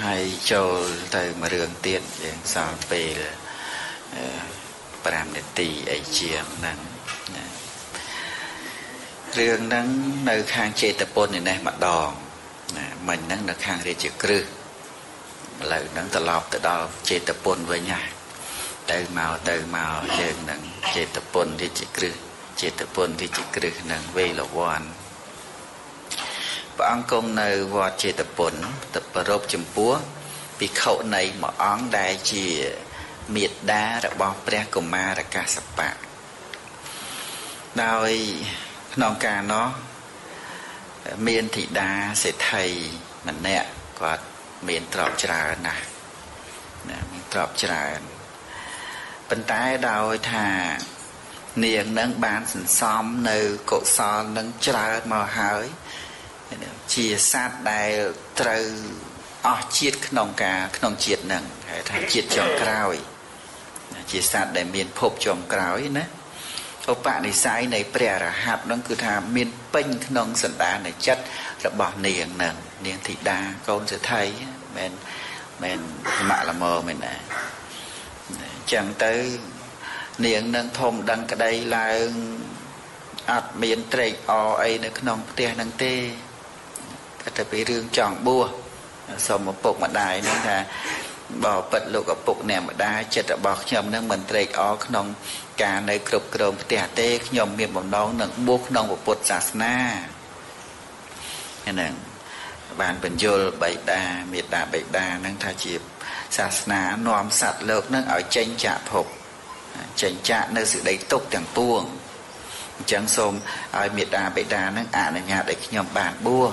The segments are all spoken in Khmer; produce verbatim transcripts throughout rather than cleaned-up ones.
hay cho từ mà đường tiện để sao về là làm để tì ấy chiếm nắng đường nắng nơi khang chê tập bôn này này mặt đòn mình nắng là khang để chữ cư lại nắng tập lọc tập đo chê tập bôn với nhau từ màu từ màu đường nắng chê tập bôn để chữ cư chê tập bôn để chữ cư nắng về là quan và ông công nơi vào chê tập bôn tập bờ rộp chấm búa vì khẩu này mà ông đại chỉ miệt đá đã bỏ pre của ma đã cả sập bạc đôi non ca nó miền thị đa sẽ thầy mình nè có miền trọc trà nè trọc trà bên tay đôi thà niềng nâng bán sẵn xóm nơi cổ son nâng trà màu hơi chia sát đài trừ ở chiết non ca non chiết nâng hay chiết chọn cào chia sát để miền phộp chọn cào ấy nè ông bạn này sai này bè là hạt nó cứ thà miền pênh non sần đá này chất là bỏ niềng nè niềng thị đa con sẽ thấy men men mạ là mờ mình này chẳng tới niềng nâng thôm đăng cái đây là ạt miền tây o ấy nó non tè nâng tê cái bị rương chọn bua xong một bột mà đài nên là bỏ bật lục ở bột nè mà đa chất là bỏ nhầm nâng mình tây o non cả nơi cướp cướp tè tê nhom miền bồng non nâng buộc non một bột sạt na nên là bàn bình vô bảy đà miệt đà bảy đà nâng thay chịp sạt na nòm sạt lược nâng ở tranh chạ hộp tranh chạ nơi sự đầy tốc chẳng tuồng chẳng xôm ở miệt đà bảy đà nâng ả là nhà để nhom bàn bua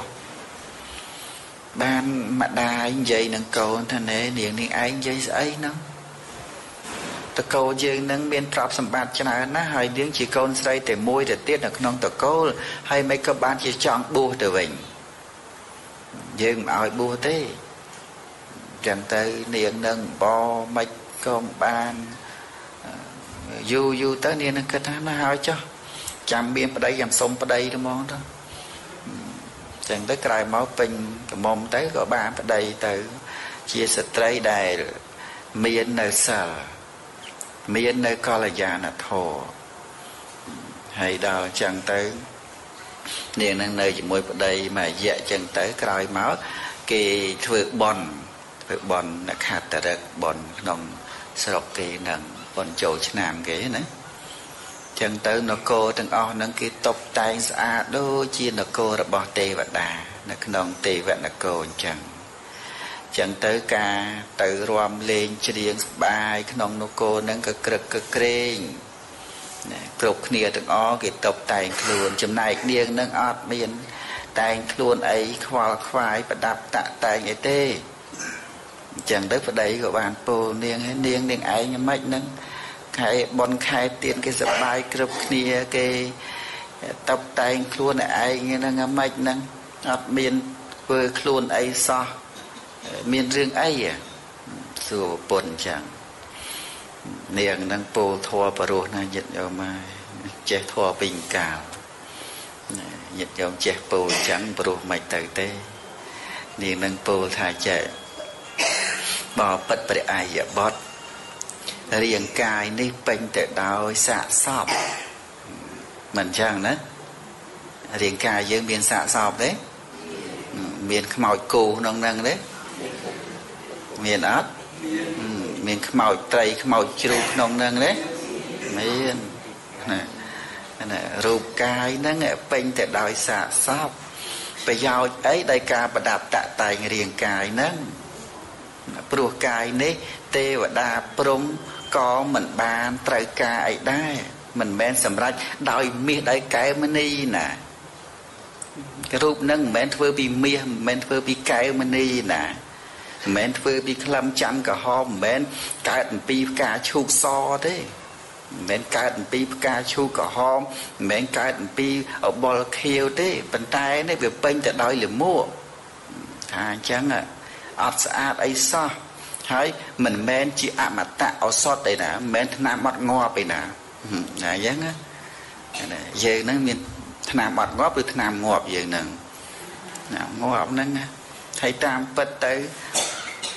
ban mà đà anh dây nâng cầu thân ấy niềng niềng anh dây ấy nóตะโกยังนั่งเมียนตราบสมบัติชนะนะให้เลี้ยงจีโกนใส่แต่มวยแต่เตี้ยนักน้องตะโกให้ไม่ก็บ้านจีจองบัวแต่วิ่งยังเอาบัวเต้จังเตยเนียงนั่งบอไม่ก็บ้านอยู่อยู่เตยเนียงนั่งกระทำน่าหายจ้ะจำเมียนประเดี๋ยวสมประเดี๋ยวมองđóจังเตยกลายmáuเป็นกับมอมเตยก็บ้านประเดี๋ยวเตยเชียร์สตรีได้เมียนเนอร์ซ่ามีนในกอลยานะโทให้ดาวจังเตยเนี่ยนั่งในจมวยประเดี๋ยวมาแย่จังเตยกลายมาเกย์ถือบอลถือบอลนักขัดแต่เด็กบอลน้องสลบเกย์นั่งบอลโจชนามเกย์นะจังเตยนกโกตั้งอ้อนั่งเกย์ตบใจสะอาดดูจีนกโกระบอเตวดานักน้องเตวดาโกจังจังเตยกาเตยรวมเลงเฉียงบายขนมนกโกนั่งกระกระกระเกรงกรบเนียตั้งอ้อเกิดตบแต่งคลวนจำนายเนียงนั่งอดเมียนแต่งคลวนไอ้ควาควายประดับตะแต่งไอ้เต้จังเตยประเดี๋ยวกับบานโปเนียงให้เนียงเนียงไอ้ยังไม่นั่งใครบอลใครเตียนกิสบายกรบเนียเกตบแต่งคลวนไอ้เงี้ยนั่งไม่นั่งอดเมียนเปิดคลวนไอ้ซอเมียนเรื่องไอ้อะสู่ปนจังเนียงนั่งโปทัวปรุนะหยัดเอามาเจทัวปิงกาวหยัดเอาเจโปจังปรุไม่เตยเต้เนียงนั่งโปถ่ายเจบ่อปัดไปไอ้บอดเรียงกายนี่เป็นแต่ดาวสะสอบมันจังนะเรียงกายยังเมียนสะสอบเด้เมียนขมอยกูน้องนั่งเด้เมียนอัดเมียนขมอยไตรขมอยจรูน้องนั่งเด้เมียนน่ะรูปกายนั่งเป็นแต่ดอยสะซอบไปยาวไอ้ได้การประดับตะไตเรียงกายนั่งปลุกกายนี้เทวดาปรุงก็เหมือนบานไตรกายได้เหมือนแม่นสำรัจดอยมีได้กายมันนี่น่ะรูปนั่งแม่นเพื่อปีเมียแม่นเพื่อปีกายมันนี่น่ะแม่นเพื่อปีคลำจังกับหอมแม่นกายปีกาชูซอเด้แม่นกายปีกาชูกับหอมแม่นกายปีเอาบอลเคียวเด้ปันไตนี่เบียเป็นแต่ดอยหรือมั่วทางจังอ่ะอัดสะอาดไอ้ซอให้มันแม่นจีอามาตะเอาซอดได้นะแม่นธนามัดงอไปนะนะยังอ่ะเยอะนั่งมีธนามัดงอหรือธนามงอบอย่างหนึ่งงอบนั่นนะให้ตามปัดเตย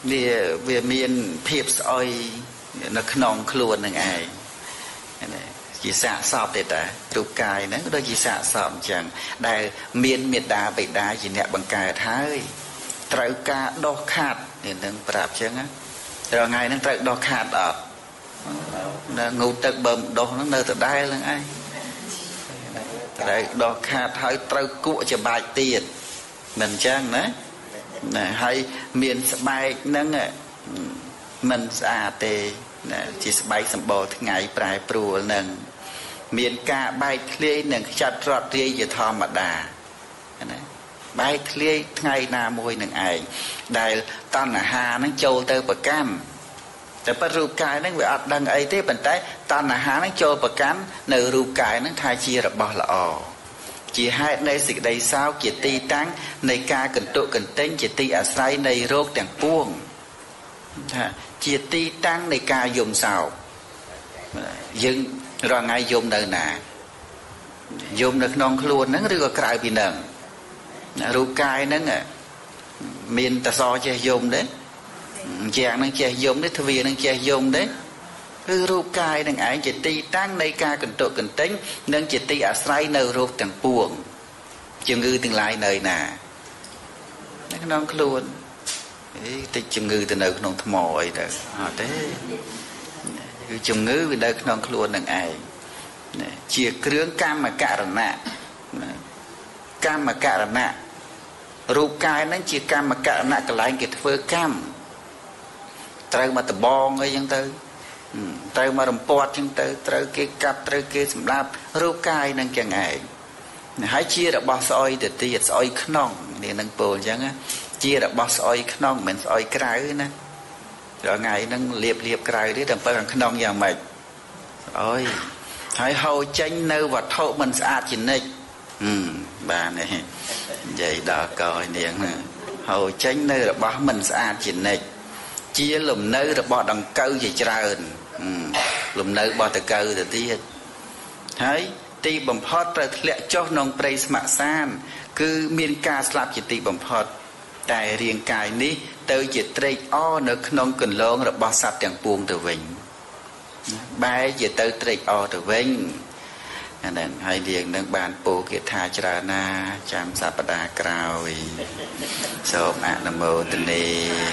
វាវាមានភាពស្អុយនៅក្នុងខ្លួននឹងឯងជាសាកសពទេតារូបកាយហ្នឹងក៏ដូចជាសាកសពអញ្ចឹងដែលមានមេត្តាបិតាជាអ្នកបង្កើតហើយត្រូវការដោះខាត់នេះនឹងប្រាប់អញ្ចឹងណារាល់ថ្ងៃហ្នឹងត្រូវដោះខាត់អត់ងូតទឹកបើមិនដោះហ្នឹងនៅដដែលហ្នឹងឯងត្រូវដោះខាត់ហើយត្រូវគក់ច្បាច់ទៀតមិនអញ្ចឹងណាណាហើយមានស្បែកហ្នឹងមិនស្អាតទេណាជាស្បែកសម្បល់ថ្ងៃប្រែប្រួលនឹងមានការបែកធ្លាយនឹងខ្ចាត់រត់រាយជាធម្មតាណាបែកធ្លាយថ្ងៃណាមួយនឹងឯងដែលតណ្ហានឹងចូលទៅប្រកាន់តែប៉ុន្តែរូបកាយហ្នឹងវាអត់ដឹងអីទេប៉ុន្តែតណ្ហាហ្នឹងចូលប្រកាន់នៅរូបកាយហ្នឹងថាជារបស់ល្អជាហេតុនៃសេចក្តីសោកជាទីតាំងនៃការកន្ទុកកន្ទិញជាទីអាស្រ័យនៃរោគទាំងពួងថាជាទីតាំងនៃការយំសោកយើងរាល់ថ្ងៃយំនៅណាយំនៅក្នុងខ្លួនហ្នឹងឬក៏ក្រៅពីហ្នឹងរូបកាយហ្នឹងមានតសចេះយំទេជាងហ្នឹងចេះយំទេទ្វាហ្នឹងចេះយំទេគឺរូបកាយនឹងឯងជាទីតាំងនៃការកន្ទុកកន្ទិញនិងជាទីអាស្រ័យនៅរោគទាំងពួងជំងឺទាំងឡាយនៅណានៅក្នុងខ្លួនអីតិចជំងឺទៅនៅក្នុងថ្មអីទៅអត់ទេគឺជំងឺវានៅក្នុងខ្លួននឹងឯងជាគ្រឿងកម្មករណៈកម្មករណៈរូបកាយហ្នឹងជាកម្មករណៈកន្លែងគេធ្វើកម្មត្រូវមកដបងអីចឹងទៅត្រូវមករំពាត់ចឹងទៅត្រូវគេកាប់ត្រូវគេសម្លាប់រូបកាយនឹងចឹងឯងហើយជារបស់ស្អុយទៅទៀតស្អុយក្នុងនេះនឹងពោលចឹងជារបស់ស្អុយក្នុងមិនស្អុយក្រៅណារាល់ថ្ងៃហ្នឹងលៀបលៀបក្រៅទេតែប៉ុន្តែខាងក្នុងយ៉ាងម៉េចអើយហើយហូរចេញនៅវត្ថុមិនស្អាតជានិច្ចបានទេនិយាយដល់កោយនាងហូរចេញនៅរបស់មិនស្អាតជានិច្ចជាលំនៅរបស់ដង្កូវជាច្រើនលំនៅរបស់ដង្កូវទៅទៀតហើយទីបំផុតត្រូវធ្លាក់ចុះក្នុងព្រៃស្ម័គ្រសានគឺមានការស្លាប់ជាទីបំផុតតែរាងកាយនេះទៅជាត្រេកអរនៅក្នុងគន្លងរបស់សត្វទាំងពួងទៅវិញបែរជាទៅត្រេកអរទៅវិញអាហ្នឹងហើយនាងនឹងបានពោលគាថាច្រើនណាចាំសប្តាហ៍ក្រោយសូមអនុមោទនា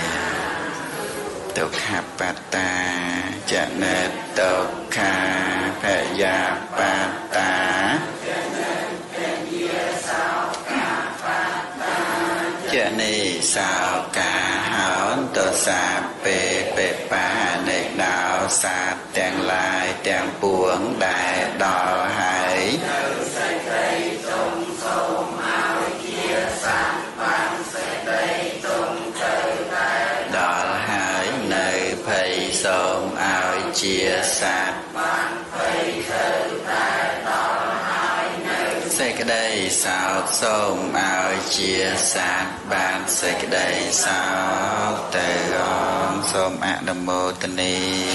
ទុក្ខបត្តាចនេតុក្ខាភយាបត្តាចនេសោកាហោទសាពេបេបានៃដោសាទាំងឡាយទាំងពួងដែលដល់ហើយដល់ហើយនៅភ័យសូមឲ្យជាសត្វបានភ័យទៅតែដល់ហើយនៅសេចក្តីសោកសូមឲ្យជាសត្វបានសេចក្តីសោកទៅអងសូមអនុមោទនា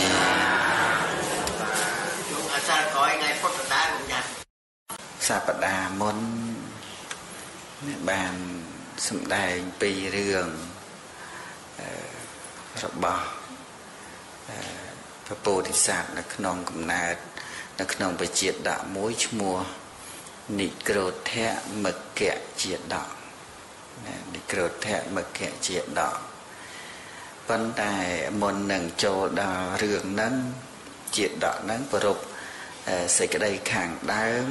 អាចារ្យក្រោយថ្ងៃពុទ្ធដែរខ្ញុំញ៉ាំសប្តាហ៍មុនបានសម្ដែងពីរឿងរបស់ព្រះពោធិសត្វនៅក្នុងកំណើតនៅក្នុងបជាតៈមួយឈ្មោះនិក្រូធៈមកៈជាតៈនិក្រូធៈមកៈជាតៈប៉ុន្តែមុននឹងចូលដល់រឿងហ្នឹងជាតៈហ្នឹងប្រពសេចក្តីខាងដើម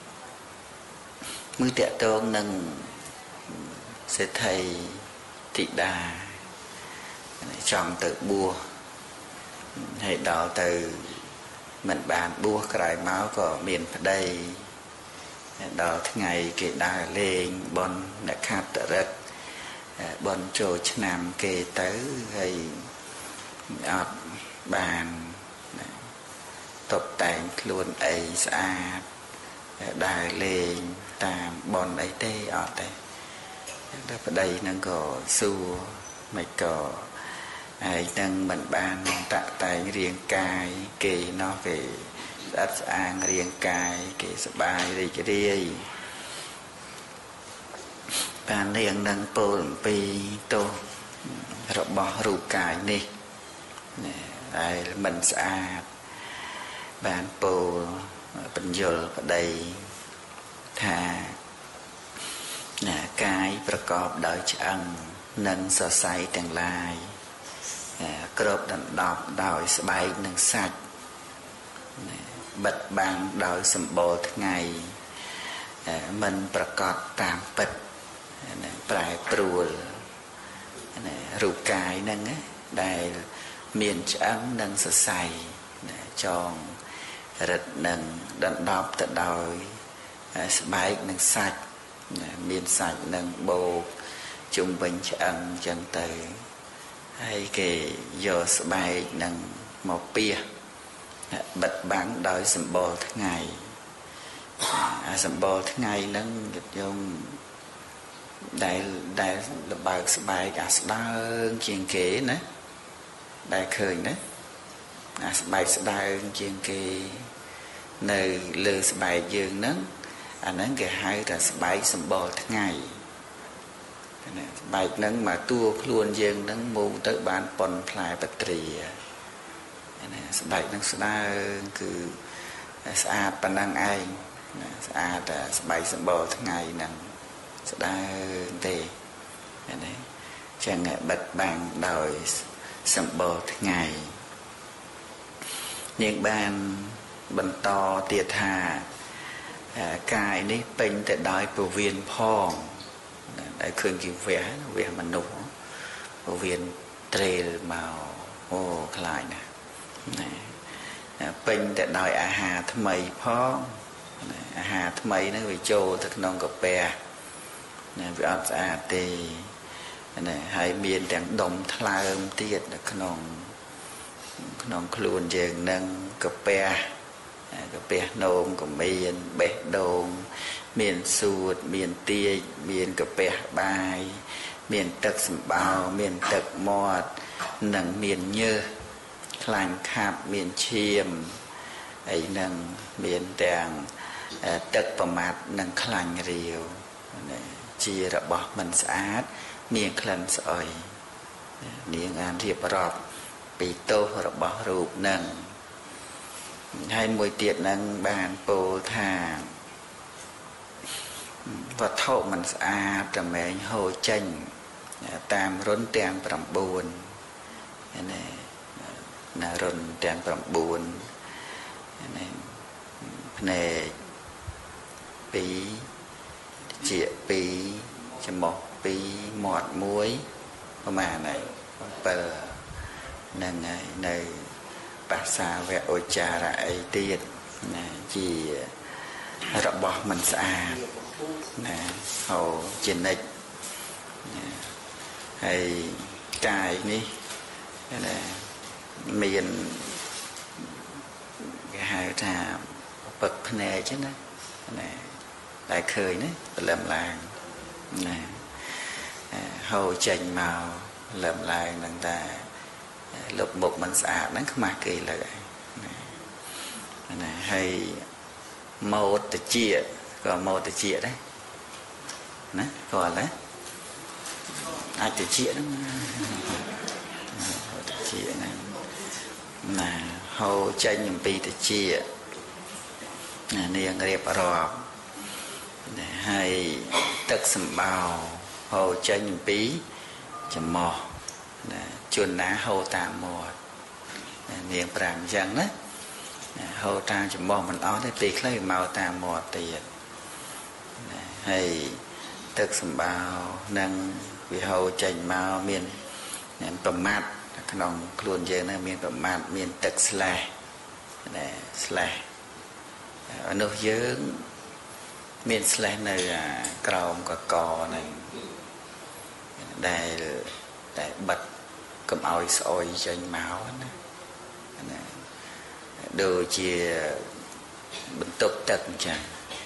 មើលតកតងនឹងសេដ្ឋីធីតាចង់ទៅបួសហើយដល់ទៅមិនបានបួសក្រោយមកក៏មានប្តីដល់ថ្ងៃគេដើរលេងបន់អ្នកខាត់រិទ្ធបន់ចូលឆ្នាំគេទៅហើយអត់បានតុបតែងខ្លួនអីស្អាតដើរលេងតាមបន់អីទេអត់ទេដល់ប្តីហ្នឹងក៏សួរមិនក៏ឯងនឹងមិនបានតាក់តែងរាងកាយគេណោះគេស្អាតស្អាងរាងកាយគេសប្បាយរីករាយបាននាងនឹងពោលអំពីទោសរបស់រូបកាយនេះដែលមិនស្អាតបានពោលបញ្យល់ប្តីថាកាយប្រកបដោយឆ្អឹងនិងសរសៃទាំងឡាយគ្របដណ្ដប់ដោយស្បែកនិងសាច់បិទបាំងដោយសម្បូរថ្ងៃមិនប្រកបតាមពិតប្រែប្រួលរូបកាយហ្នឹងដែលមានឆ្អឹងនិងសរសៃចងរឹតនិងដណ្ដប់ទៅដោយស្បែកនិងសាច់មានសាច់និងបោកជុំវិញឆ្អឹងចឹងទៅហើយគេយកស្បែកនឹងមកពៀសបិទបាំងដោយសម្បល់ថ្ងៃអាសម្បល់ថ្ងៃហ្នឹងគេយកដែលដែលលបើកស្បែកអាស្ដើងជាងគេណាដែលឃើញណាអាស្បែកស្ដើងជាងគេនៅលើស្បែកយើងហ្នឹងអាហ្នឹងគេហៅថាស្បែកសម្បល់ថ្ងៃស្បែកហ្នឹងមកតួខ្លួនយើងហ្នឹងមូលទៅបានប៉ុនផ្លែបត្រាស្បែកហ្នឹងស្ដើងគឺស្អាតប៉ុណ្ណឹងឯងស្អាតស្បែកសម្បល់ថ្ងៃហ្នឹងស្ដើងទេណាចឹងបិទបាំងដោយសម្បល់ថ្ងៃនាងបានបន្តទៀតថាកាយនេះពេញទៅដោយពវៀនផងដែលឃើញគេវះវះមនុស្សពវៀនត្រេលមកអូខ្លាចណាស់ពេញទៅដោយអាហារថ្មីផងអាហារថ្មីហ្នឹងវាចូលទៅក្នុងកាពះណាវាអត់ស្អាតទេណាហើយមានទាំងដុំថ្លើមទៀតនៅក្នុងក្នុងខ្លួនយើងនឹងកាពះកាពះនោមក៏មានបេះដូងមានសួតមានទាយមានកាពះបាយមានទឹកសម្បោរមានទឹកមាត់និងមានញើសខ្លាញ់ខាប់មានឈាមអីនឹងមានទាំងទឹកប្រមាត់និងខ្លាញ់រាវជារបស់មិនស្អាតមានក្លិនស្អុយនាងអានរៀបរាប់ពីទោសរបស់រូបនឹងហើយមួយទៀតនឹងបានពោលថាវត្ថុមិនស្អាតតែមែងហូរចេញតាមរុនទាំង9ណាណារុនទាំង9ណាភ្នែកពីរជាពីរច្រមុះពីរមាត់មួយប្រហែលហើយ7នឹងហើយនៅបាសាវៈឧច្ចារៈអីទៀតណាជារបស់មិនស្អាតណាហៅជានិច្ចហើយកាយនេះណាមានគេហៅថាពឹកភ្នែកចឹងណាណាតែឃើញណាព្រលឹមឡើងណាហៅចេញមកព្រលឹមឡើងនឹងតែលុបមុខមិនស្អាតហ្នឹងខ្មាស់គេលើណាណាហើយម៉ូតតិចក៏ម៉ូតតិចដែរណាគាត់ណាអាចតិចហ្នឹងតិចហ្នឹងណាហៅចេញអំពីតិចណានាងរៀបរាប់ហើយទឹកសម្បោរហៅចេញអំពីច្រមុះណាជួនណាហៅតាមមាត់នាងប្រាំអញ្ចឹងណាហៅតាមច្រមុះមិនអស់ទេពេលខ្លះមកតាមមាត់ទៀតហើយទឹកសម្បោរនឹងវាហៅចេញមកមានប្រមាត់ក្នុងខ្លួនយើងហ្នឹងមានប្រមាត់មានទឹកស្លេះណាស្លេះនោះយើងមានស្លេះនៅក្រោមកកហ្នឹងដែលតែបិទកុំឲ្យស្អុយចេញមកណាណាដូចជាបន្ទប់ទឹកអញ្ចឹង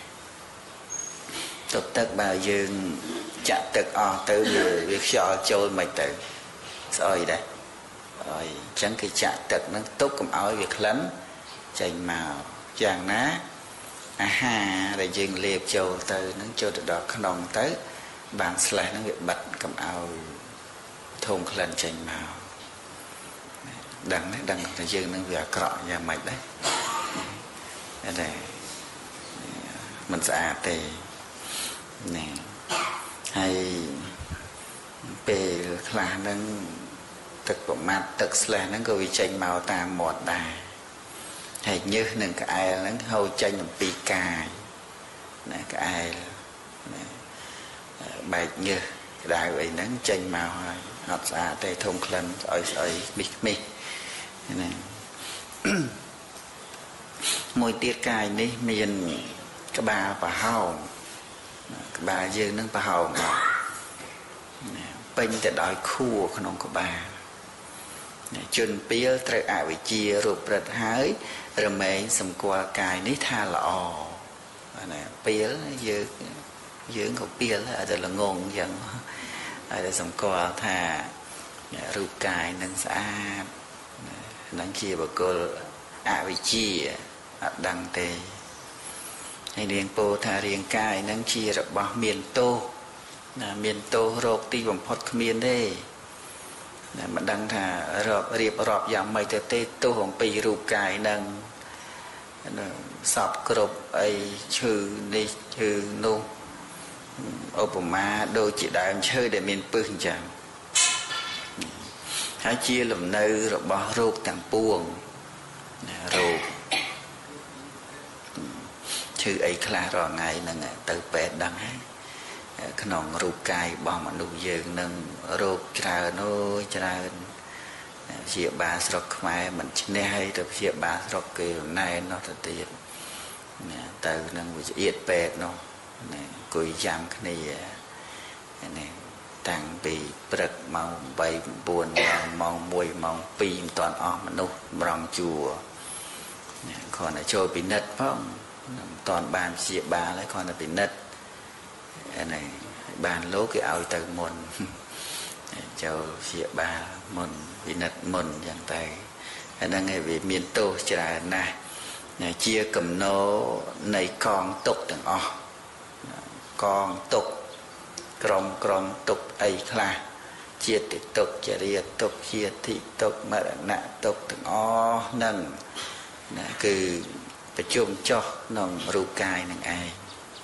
បន្ទប់ទឹកបើយើងចាក់ទឹកអស់ទៅវាខ្យល់ចូលមិនទៅស្អុយដែរអើយអញ្ចឹងគេចាក់ទឹកហ្នឹងទុកកុំឲ្យវាក្លិនចេញមកយ៉ាងណាអាហារដែលយើងលេបចូលទៅហ្នឹងចូលទៅដល់ក្នុងទៅបានស្លេះហ្នឹងវាបិទកុំឲ្យធំក្លិនចេញមកដឹងទេដឹងថាយើងនឹងវាអាក្រក់យ៉ាងម៉េចដែរតែមិនស្អាតទេនេះហើយពេលខ្លះហ្នឹងទឹកប្រមាត់ទឹកស្លេះហ្នឹងក៏វាចេញមកតាមមាត់ដែរហើយញើសនិងក្អែលហ្នឹងហូរចេញអំពីកាយណាក្អែលណាបែកញើសក្តៅអីហ្នឹងចេញមកហើយអត់ស្អាតទេធំក្លិនស្អុយស្អុយខ្មិចខ្មិចណាមួយទៀតកាយនេះមានក្បាលប្រហោងក្បាលយើងនឹងប្រហោងពេញទៅដោយខួរក្នុងក្បាលជនពៀលត្រូវអវិជ្ជារូបព្រឹត្តហើយរមែងសម្គាល់កាយនេះថាល្អណាពៀលយើងយើងក៏ពៀលតែល្ងងអញ្ចឹងហើយតែសម្គាល់ថារូបកាយនឹងស្អាតនឹងជាបុគ្គលអវិជ្ជាអត់ដឹងទេហើយរៀងពោលថារាងកាយនឹងជារបស់មានទោសណាមានទោសរោគទីបំផុតគ្មានទេណាមិនដឹងថារាប់រៀបរាប់យ៉ាងម៉េចទៅទេទោសអំពីរូបកាយនឹងសពគ្រប់អីឈឺនេះឈឺនោះឧបមាដូចជាដើមឈើដែលមានពឹសអញ្ចឹងហើយជាលំនៅរបស់រោគទាំងពួងរោគឈឺអីខ្លះរាល់ថ្ងៃហ្នឹងទៅពេទ្យដឹងហើយក្នុងរូបកាយរបស់មនុស្សយើងនឹងរោគច្រើនអូយច្រើនព្យាបាលស្រុកខ្មែរមិនឈ្នះហើយទៅព្យាបាលស្រុកគេណែនោះទៅទៀតទៅនឹងវិទ្យាពេទ្យនោះអង្គុយចាំគ្នានេះតាំងពីព្រឹកម៉ោងបី ៩ម៉ោងមួយម៉ោងពីរមិនទាន់អស់មនុស្សម្រងជួរគ្រាន់តែចូលពិនិត្យផងមិនទាន់បានព្យាបាលហើយគ្រាន់តែពិនិត្យនេះបានលោកគេឲ្យទៅមុនចូលព្យាបាលមុនពិនិត្យមុនយ៉ាងតែអាហ្នឹងឯងវាមានទោសច្រើនណាស់ជាកំណោនៃកងទុកទាំងអស់កងទុកក្រុមក្រុមទុកអីខ្លះជាតិទុកចរិយាទុកជាតិទុកមរណៈទុកទាំងអស់ហ្នឹងណាគឺប្រជុំចុះក្នុងរូបកាយនឹងឯង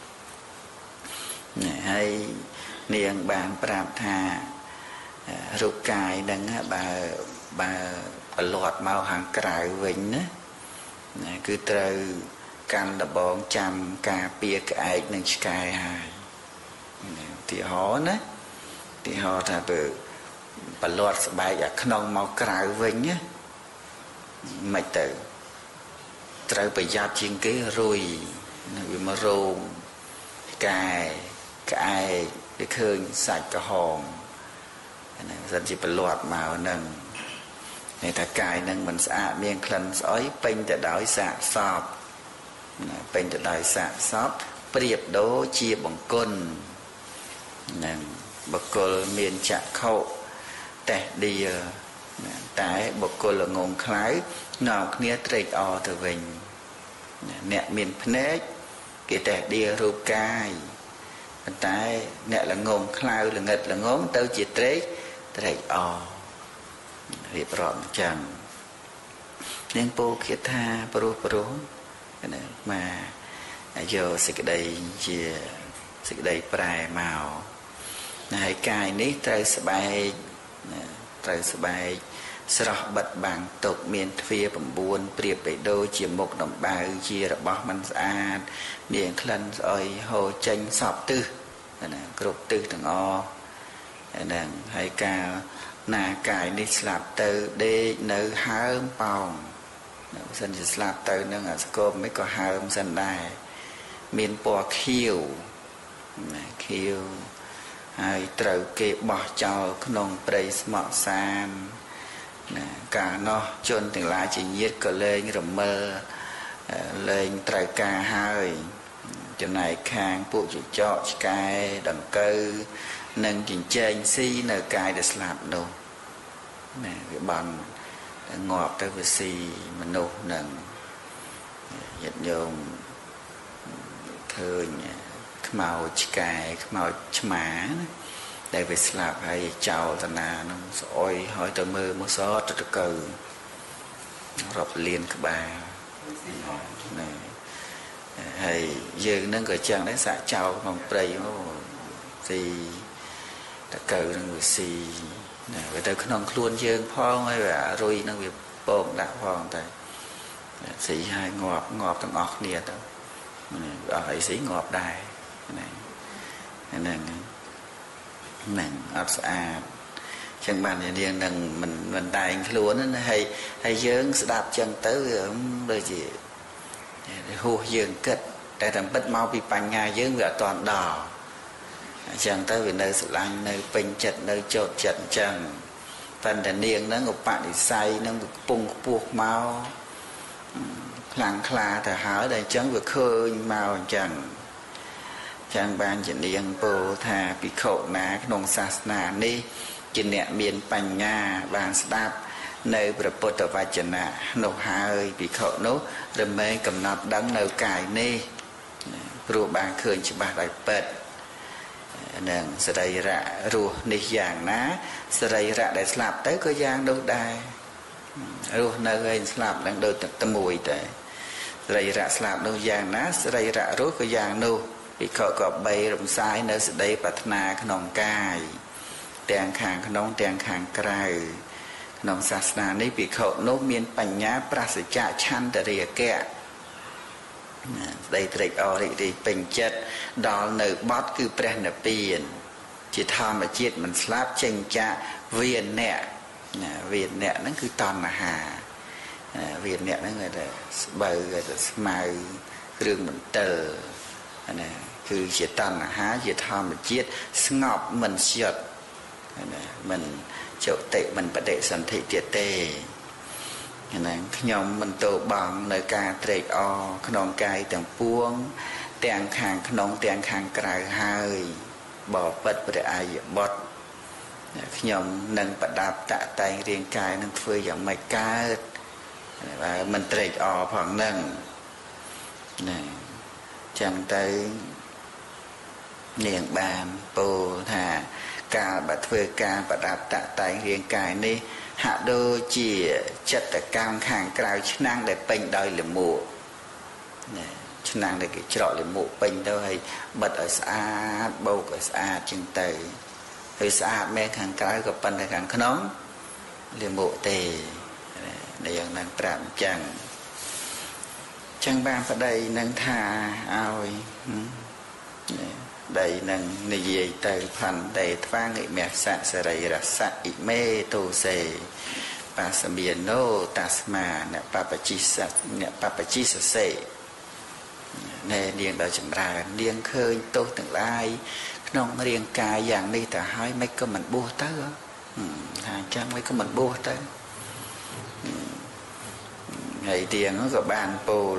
ណាហើយនាងបានប្រាប់ថារូបកាយហ្នឹងបើបើប្រឡត់មកខាងក្រៅវិញណាណាគឺត្រូវកាន់ដបងចាំការពារក្អែកនិងឆ្កែហើយទីហោណាទីហោថាបើប្រឡត់ស្បែកអាក្នុងមកក្រៅវិញណាមិនទៅត្រូវប្រយ័ត្នជាងគេរុយវាមករោមឆ្កែក្អែកដែលឃើញសាច់ក្រហមហ្នឹងសិនជាប្រឡត់មកហ្នឹងនេះថាកាយហ្នឹងមិនស្អាតមានក្លិនស្អុយពេញទៅដោយសាកសពពេញទៅដោយសាកសពប្រៀបដូចជាបង្គន់នឹងបុគ្គលមានចក្ខុតេះដៀលតែបុគ្គលល្ងងខ្លៅនាំគ្នាត្រេកអរទៅវិញអ្នកមានភ្នែកគេតេះដៀលរូបកាយប៉ុន្តែអ្នកល្ងងខ្លៅល្ងិតល្ងងទៅជាត្រេកត្រេកអររៀបរាប់អញ្ចឹងនាងពោលគិតថាព្រោះព្រោះណាមកយកសេចក្តីជាសេចក្តីប្រែមកហើយកាយនេះត្រូវស្បែកត្រូវស្បែកស្រស់បិទបាំងទុកមានទ្វារ៩ប្រៀបបីដូចជាមុខដំបៅជារបស់មិនស្អាតមានក្លិនស្អុយហូរចេញសពទិសណាគ្រប់ទិសទាំងអស់ហ្នឹងហើយកាលណាកាយនេះស្លាប់ទៅដេកនៅហើមប៉ោងបើសិនជាស្លាប់ទៅនឹងអាស្គមមិនក៏ហើមសិនដែរមានពណ៌ខៀវណាខៀវហើយត្រូវគេបោះចោលក្នុងព្រៃស្មក់សានណាកាលនោះជនទាំងឡាយជាញាតិក៏លែងរមិលលែងត្រូវការហើយចំណែកខាងពួកចចកឆ្កែដង្កូវនិងចិញ្ចែងស៊ីនៅកាយដែលស្លាប់នោះណាវាបានងាប់ទៅវាស៊ីមនុស្សនឹងញាតិញោមឃើញខ្មោចឆ្កែខ្មោចឆ្មា để về slap hay chào tận là nó ôi hỏi tờ mơ một số tất cả rập liền các bà này hay giờ nó người chàng đấy xả chào bằng prey thì tất cả người xì người ta không luôn dương phong hay là rồi nó việc bom đã phong tại xì hai ngọt ngọt thằng ngọt nè tao ở ấy xí ngọt đài này này này ấp à chẳng bàn thì điên đừng mình mình tài luôn hay hay dướng đạp chân tới rồi gì hô dướng kết để làm bất mau bị bành nhà dướng về toàn đỏ chẳng tới vì nơi sự lanh nơi bình chật nơi chột chật chẳng phần đàn niên nó ngục bạn thì say nó bung buộc mau lặng khla thì hở đây chẳng việc khơi mau chẳng chẳng ban chỉ niên bồ thà bị khổ ná nông sát nà ni chỉ nẹ miền bành nhà bàn đạp nơi bờ bờ tờ vai chân nà nô hai bị khổ nốt rồi mấy cầm nọt đắng nơi cài ni rồi bàn khơi chỉ bàn đại bệt nè sẽ đây ra rùa nị giang ná sẽ đây ra để slap tới có giang đâu đai rùa nơi gây slap đang đôi tâm mùi tới đây ra slap đâu giang ná sẽ đây ra rốt có giang đâu bị khởi có bay rộng sai nơi sẽ đây bát na khăn nòng cài đèn khang khăn nòng đèn khang cài nòng sát na ní bị khởi nốt miên bành nhá prasa cha chan để rìa kẹ đây trịch ở đây thì bình chất đó nơi bót cứ bèn là tiền chỉ tham mà chết mình slap tranh cha viên nè viên nè nó cứ toàn là hà viên nè nó người ta bờ người ta mài rừng mình tờ này cứ chỉ toàn là há chỉ tham mà chết ngọc mình sượt mình chỗ tệ mình bật đệ sản thị tiệt tê này nhóm mình tổ bằng nơi ca trịch o khôn cài tầng puông tèng khang khôn tèng khang cài hai bỏ bật bật ai bọt nhóm nâng bật đạp tạ tay riêng cài nâng phơi giống mày ca và mình trịch o khoảng nâng này chẳng tới niềng bàn bồ thà ca bật phơi ca bật đạp tạ tay riêng cài đi hạ đô chỉ chất là cam khang cào chức năng để bình đôi là mù chức năng để cái trọ là mù bình đâu hay bật ở xa bầu ở xa chân tay hơi xa mẹ khang cào gặp bình là khang khăn nón là mù tề để dân đang trạm chẳng chẳng ban vào đây nâng thà ao đây nâng này gì từ phần để thoa nghị mẹ sạ sạ rầy ra sạ ý mê tô xê bà sạ miền nô tasma nè bà bà chi sạ nè bà bà chi sạ xê nè điên đời chậm ra điên khơi tô từng lai nông riêng ca dạng đi ta hai mấy có mình bua tới hàng trăm mấy có mình bua tới ngày tiền nó có bàn bồ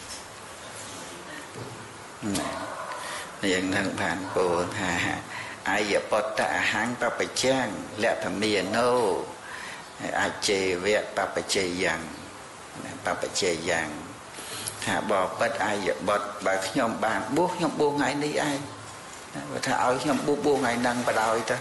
ยังนั่งผ่านโปนหาอายปตะหังปปะจังและพเมียโนอาเจเวะปปะเจยังปปะเจยังหาบอกปัดอายบดบาขยมบานบุขยมบุไงนี่ไอ้ถ้าเอาขยมบุบุไงนั่งไปเอาอีก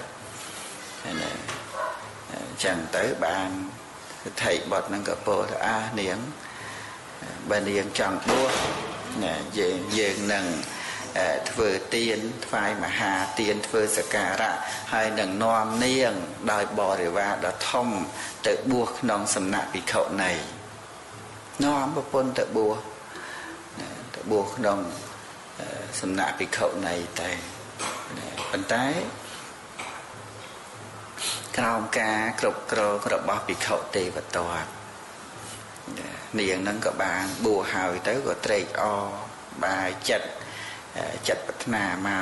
จังเต๋อบานไทยบดนั่งกับโปอาเนียงบานเนียงจังบุเนี่ยเย่เย่นั่งធ្វើទៀនថ្វាយមហាទៀនធ្វើសក្ការៈហើយនឹងនាំនាងដោយបរិវារដ៏ធំទៅបួសក្នុងសំណាក់ភិក្ខុនីនាំប្រពន្ធទៅបួសទៅបួសក្នុងសំណាក់ភិក្ខុនីតែប៉ុន្តែក្រោមការគ្រប់គ្រងរបស់ភិក្ខុទេវទត្តនាងនឹងក៏បានបួសហើយទៅក៏ត្រេកអរបាយចិត្តจัดปัฒนามา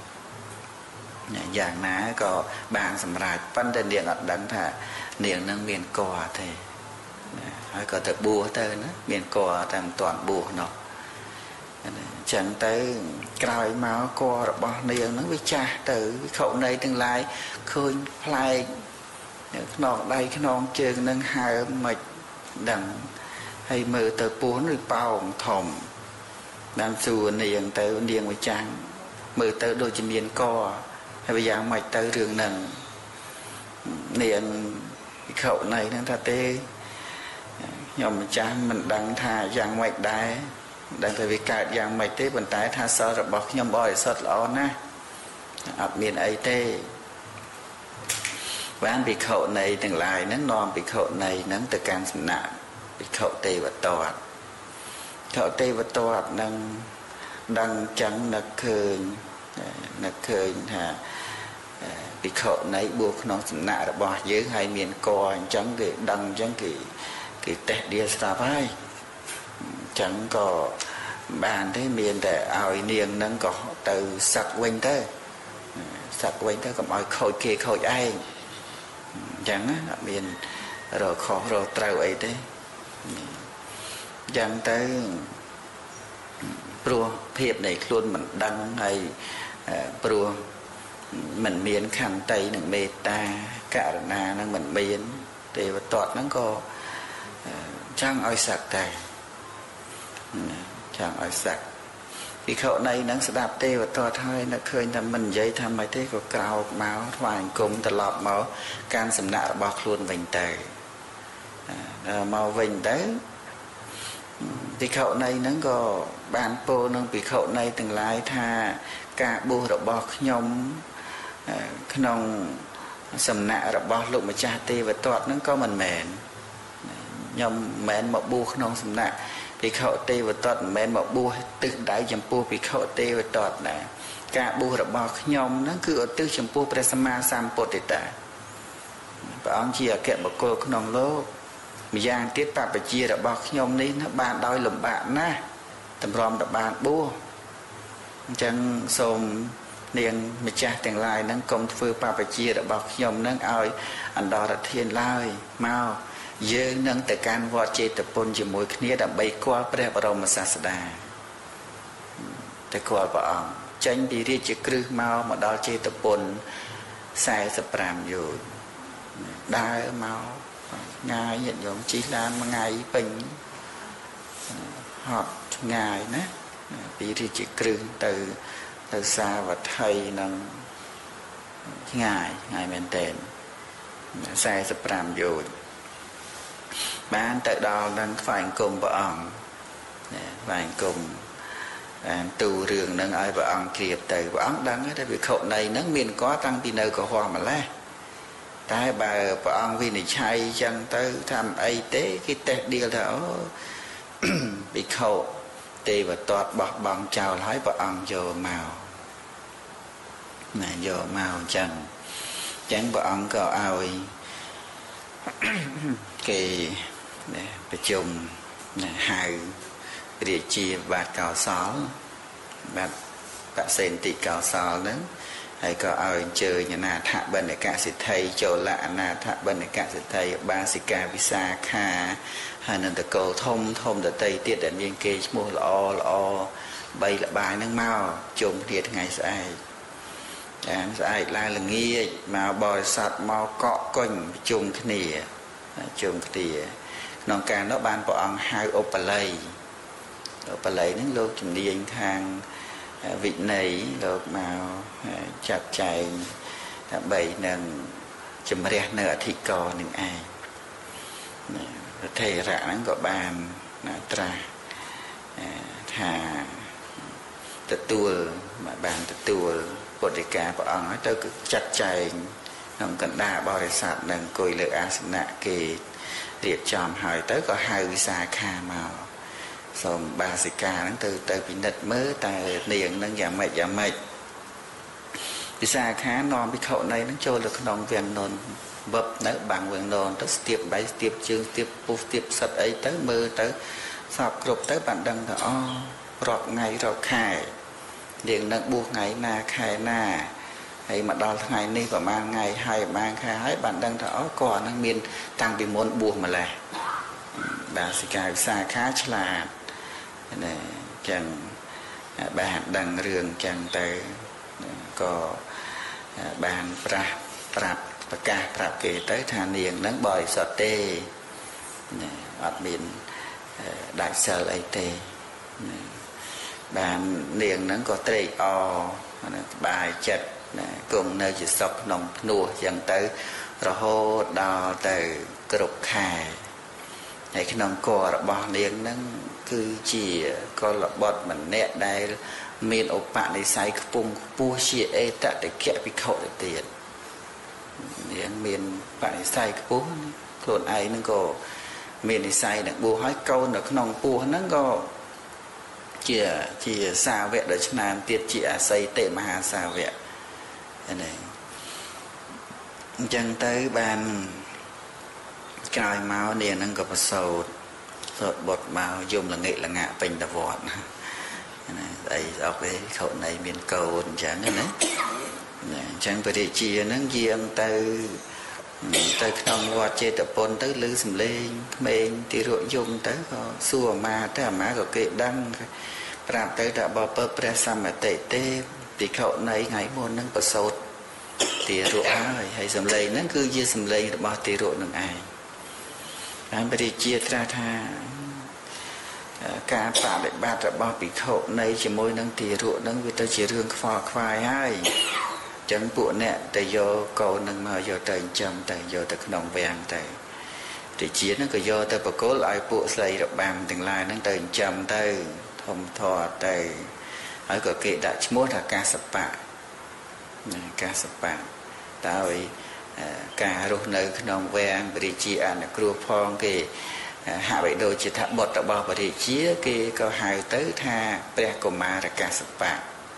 อย่างนั้นก็บางสำหรับปั้นแต่เนียงอัดดังถ้าเนียงนั่งเมียนกอเทให้ก็แต่บัวเตอนะเมียนกอตามตอนบัวเนาะฉันเตอกลายมากอระบอบเนียงนั่งวิจารเตอเขาในทั้งหลายเคยพลายนอกใดขนองเจอนั่งหายมาดังให้มือเตอปูนหรือเป่าถมดังสู่เนียงเตอเนียงวิจารมือเตอโดยจะเมียนกอ bây giờ mày tới rừng nâng niệm khẩu này nên ta tê nhom cha mình đang thà giang mạch đái đang phải vì cả giang mạch tê vận tải tha sơ rồi bọc nhom bòi sọt lõ na ập miền ấy tê bán bị khẩu này từng lại nắng non bị khẩu này nắng từ can nặng bị khẩu tê và tọt khẩu tê và tọt đang đang trắng nặc khơi nặc khơi hà bị khẩu này buộc nó nặng là bỏ dưới hai miền co trắng cái đằng trắng cái cái tẹt đi xa vai chẳng có bàn thế miền để ao niềng nâng có từ sặc quanh tới sặc quanh tới có mọi khôi kia khôi ai chẳng á miền rồi khó rồi trâu ấy thế chẳng tới pro phiệp này luôn mình đăng hay pro mình miền khăn tây nâng mê ta cả na nâng mình miền thì toàn nó có chẳng ai sặc tay chẳng ai sặc vì khẩu này nó sẽ đạp tê và to thôi nó khơi thầm mình dây thầm mấy thế có cao máu thoải cùng tờ lọt máu can sầm nạ bọc luôn vành tề màu vành đấy vì khẩu này nó có bàn pô nó vì khẩu này từng lái tha cả bù rồi bọc nhóm nông sầm nạ rồi bọc lụng mà cha tê và toát nó có mình mền nhóm mền một bu nông sầm nạ bị khẩu tê và tọt men một bua từ đại chấm pu bị khẩu tê và tọt nè cả bua rồi bao nhom nó cứ ở từ chấm pu presama sam potita và ông chia kẹt một cô nòng lô mình giang tiết tạp và chia rồi bao nhom ní nó bàn đôi lùm bạn na tầm rom đập bàn bua chẳng xôm niềng mình cha tiền lại nó công phu pa và chia rồi bao nhom nó ao anh đó là thiên lai mau dương nâng từ can vọt chế tập pôn chỉ mùi khía đã bay qua pre bà rồng mà xa xa đà tại qua bà ông chanh bị riêng chỉ cư mau mà đó chế tập pôn sai sập ràm dù đa mau ngài nhận dụng chỉ là mà ngài bình họ ngài ná bị riêng chỉ cư từ từ xa và thầy nâng ngài ngài mền tên sai sập ràm dù bán tại đó đang phải cùng vợ ông phải cùng tù rường nâng ai vợ ông kiệp từ vợ ông đang ở việc khẩu này nó miền có tăng đi nơi có hoa mà la tại bà vợ ông vì này chay chẳng tới thăm ấy tế cái tết đi là bị khẩu tê và toát bọt bằng chào lái vợ ông vô màu này vô màu chẳng chẳng vợ ông có ai cáiประชุมหายเรียจีบาทเก่าสอแบบปะเซนติเก่าสอนั้นให้ก็เอาเจออย่างนาถะบรรยากาศสิทธิ์ไทยโจละนาถะบรรยากาศสิทธิ์ไทยบาสิกาวิสาขาหานันตะโกทมทมตะไตเตี้ยแต่ยังเกจมัวละอละอใบละบายนั่งเมาจมเทียดไงสายอย่างสายลายละเงี้ยมาบริษัทมาเกาะก้นจมขณีจมขณีนองการnó ban bọn hai opalay opalay những lúc chúng đi anh thang vị này lúc màu chặt chạy bảy nâng chùm rẻ nửa thì có những ai thầy rạ nó gọi bàn tra thà tật tua mà bàn tật tua bột đề ca bọn ông nói tôi cứ chặt chạy nông cần đa bò đề sạt nâng côi lựa á sinh nạ kì riêng chòm hỏi tới có hai visa kha màu xong ba sĩ ca nó từ từ bị nịch mớ tại niềng nâng giảm mệt giảm mệt visa khá non bị khẩu này nó trôi được nông viên nôn bập nó bằng quyền nôn tới tiếp bấy tiếp chương tiếp bút tiếp sạch ấy tới mơ tới sọc rụp tới bạn đăng là o rọt ngày rọt khai liền nâng buộc ngày na khai na hay mà đo ngày nay và mang ngày hai mang khai bạn đang thở còn năng miên tăng bị muốn buộc mà là bà sĩ cài xa khá là này chẳng bạn đang rường chẳng tới có bàn prap prap và ca prap kể tới thà niềng nắng bòi sọt tê ở miền đại sở ấy tê bàn niềng nắng có tê o bài chật គង់នៅជាសុខក្នុងភ្នោះចឹងទៅរហូតដល់ទៅគ្រប់ខែហើយក្នុងគររបស់នាងហ្នឹងគឺជាកុលបុត្រម្នាក់ដែលមានឧបនិស្ស័យខ្ពង់ខ្ពស់ជាអេតតកិភិក្ខុទៅទៀតនាងមានបនិស្ស័យខ្ពស់ខ្លួនឯងហ្នឹងក៏មាននិស្ស័យនឹងបួសហើយកូននៅក្នុងពោះហ្នឹងក៏ជាជាសាវកដ៏ឆ្នើមទៀតជាអសីតិមហាសាវកហ្នឹងអញ្ចឹងទៅបានក្រោយមកនាងហ្នឹងក៏ប្រសូតសូត្របុត្រមកយំល្ងាកល្ងាក់ពេញតវត្តណាស្អីស្អុកទេខុសនៃមានកូនអញ្ចឹងណាអញ្ចឹងបរិជាហ្នឹងយាងទៅទៅក្នុងវត្តចេតពុនទៅឮសំឡេងក្មេងទីរកយំទៅក៏សួរអាមាទៅអាមាក៏គេដឹងប្រាប់ទៅថាបើពើព្រះសម្បតិទេទីខុនៃថ្ងៃមុនហ្នឹងប្រសូតទីរកហើយហើយសំឡេងហ្នឹងគឺជាសំឡេងរបស់ទីរកនឹងឯងហើយបរិជាត្រាស់ថាការបដិបត្តិរបស់ភិក្ខុនៃជាមួយនឹងទីរកហ្នឹងវាទៅជារឿងខ្វល់ខ្វាយហើយចឹងពួកអ្នកទៅយកកូននឹងមកយកទៅចិញ្ចឹមទៅយកទៅក្នុងវាំងទៅទីជាហ្នឹងក៏យកទៅបកគលឲ្យពួកស្រីរបាំទាំងឡាយហ្នឹងទៅចិញ្ចឹមទៅធំធាត់ទៅហើយក៏គេដាក់ឈ្មោះថាកាសបៈកាសបៈតើឲ្យការរស់នៅក្នុងវាំងបរិជាអនុគ្រោះផងគេហាក់បីដូចជាថាបុត្ររបស់បរិជាគេក៏ហៅទៅថាព្រះកុមារកាសបៈ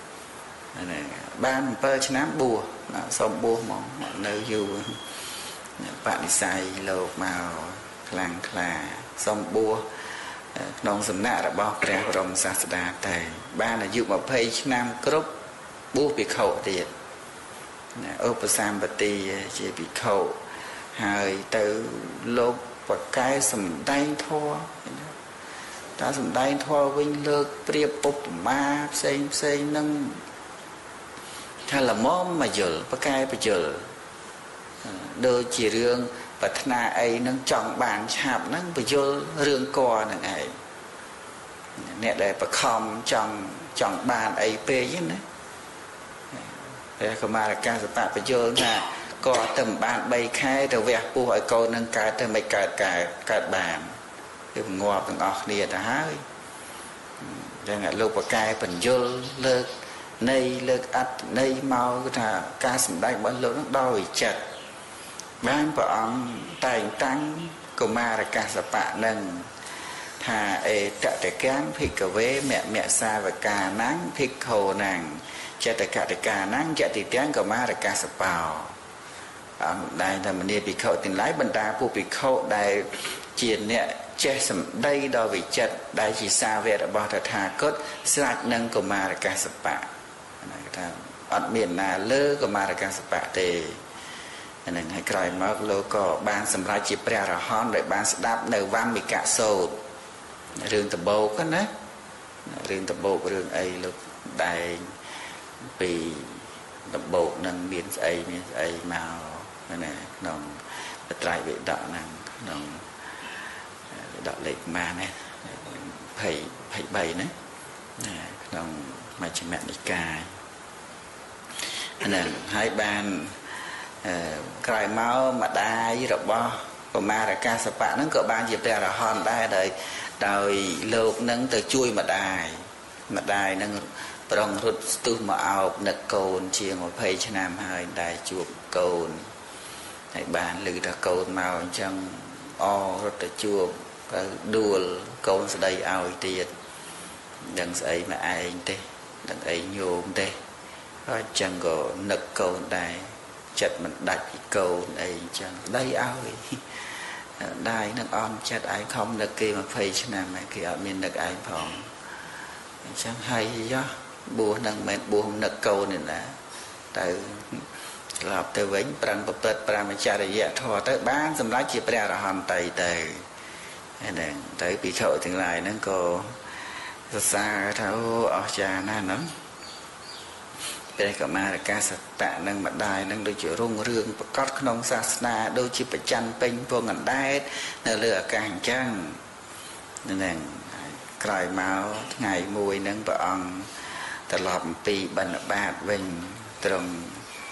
បានbảyឆ្នាំបួសសូមបួសមកនៅយូរបដិស័យលោកមកខ្លាំងខ្លាសូមបួសក្នុងសំណាក់របស់ព្រះបរមសាស្តាតែបានអាយុ20ឆ្នាំគ្រប់បួសភិក្ខុទៀតឧបសម្បទាជាភិក្ខុហើយទៅលោកបកកែសំដែងធម៌តើសំដែងធម៌វិញលើកប្រៀបឧបមាផ្សេងផ្សេងនឹងថាល្មមមកយល់បកកែបញ្យល់ដូចជារឿងប្រាថ្នាអីនឹងចង់បានឆាប់ហ្នឹងបញ្យល់រឿងកនឹងឯងអ្នកដែលបខំចង់ចង់បានអីពេកណាព្រះកុមារកាសបៈបញ្យល់ថាក៏ទៅបាន3ខែទៅវះពោះឲ្យកូននឹងកើតទៅមិនកើតកើតកើតបានគឺងាប់ទាំងអស់គ្នាទៅហើយចឹងលោកបកកែបញ្យល់លើកនៃលើកអត្តន័យមកថាការសម្ដែងរបស់លោកនឹងដោយចិត្តបានព្រះអង្គតែងតាំងកុមារកាសបៈនឹងថាអេតតកាំភិក្ខវេមមសាវកានាំងភិក្ខុនាំងចិត្តកតកានាំងយតិទាំងកុមារកាសបោអង្គដែលធម្មនីភិក្ខុទាំងឡាយបណ្ដាពួកភិក្ខុដែលជាអ្នកចេះសម្ដីដល់វិចិត្រដែលជាសាវករបស់តថាគតស្រាច់នឹងកុមារកាសបៈថាអត់មានណាលើកុមារកាសបៈទេហ្នឹងហើយក្រោយមកលោកក៏បានសម្រេចជាព្រះអរហន្តដោយបានស្ដាប់នៅវម្មិកសូត្ររឿងដំបូកណារឿងដំបូករឿងអីលោកដែងពីដំបូកនឹងមានស្អីមានស្អីមកណាក្នុងបត្រៃវេដកហ្នឹងក្នុងវេដកលេខម៉ានណាភ័យភ័យ3ណាក្នុងមជ្ឈិមនិកាយហ្នឹងហើយបានក្រោយមកម្ដាយរបស់កុមារកាសបៈហ្នឹងក៏បានជាព្រះអរហន្តដែរដោយដោយលោកនឹងទៅជួយម្ដាយម្ដាយនឹងប្រងរត់ស្ទុះមកអោបនឹកកូនជាង20ឆ្នាំហើយដែលជួបកូនហើយបានឮថាកូនមកអញ្ចឹងអរត់ទៅជួបទៅដួលកូនស្ដីឲ្យទៀតដឹងស្អីមកឯងទេដឹងអីញោមទេហើយអញ្ចឹងក៏នឹកកូនដែរចិត្តមិនដាច់ពីកូនអីអញ្ចឹងស្ដីឲ្យដែរនឹងអន់ចិត្តឯងខំនឹកគេ20ឆ្នាំហើយគេអត់មាននឹកឯងផងអញ្ចឹងហើយយោបួសនឹងមិនមែនបួសនឹកកូនទេណាទៅឆ្លាប់ទៅវិញប្រឹងប្រព្រឹត្តប្រមចរិយធម៌ទៅបានសម្រេចជាព្រះអរហន្តទៅទៅហ្នឹងទៅភិក្ខុទាំងឡាយហ្នឹងក៏សរសើរថាអូអស្ចារ្យណាស់ហ្នឹងព្រះកុមារកាសបៈនឹងម្ដាយនឹងដូចជារុងរឿងប្រកបក្នុងសាសនាដូចជាប្រច័នពេញពងអណ្ដែតនៅលើអាកាសអញ្ចឹងហ្នឹងក្រោយមកថ្ងៃមួយហ្នឹងព្រះអង្គត្រឡប់អំពីបិណ្ឌបាតវិញទ្រង់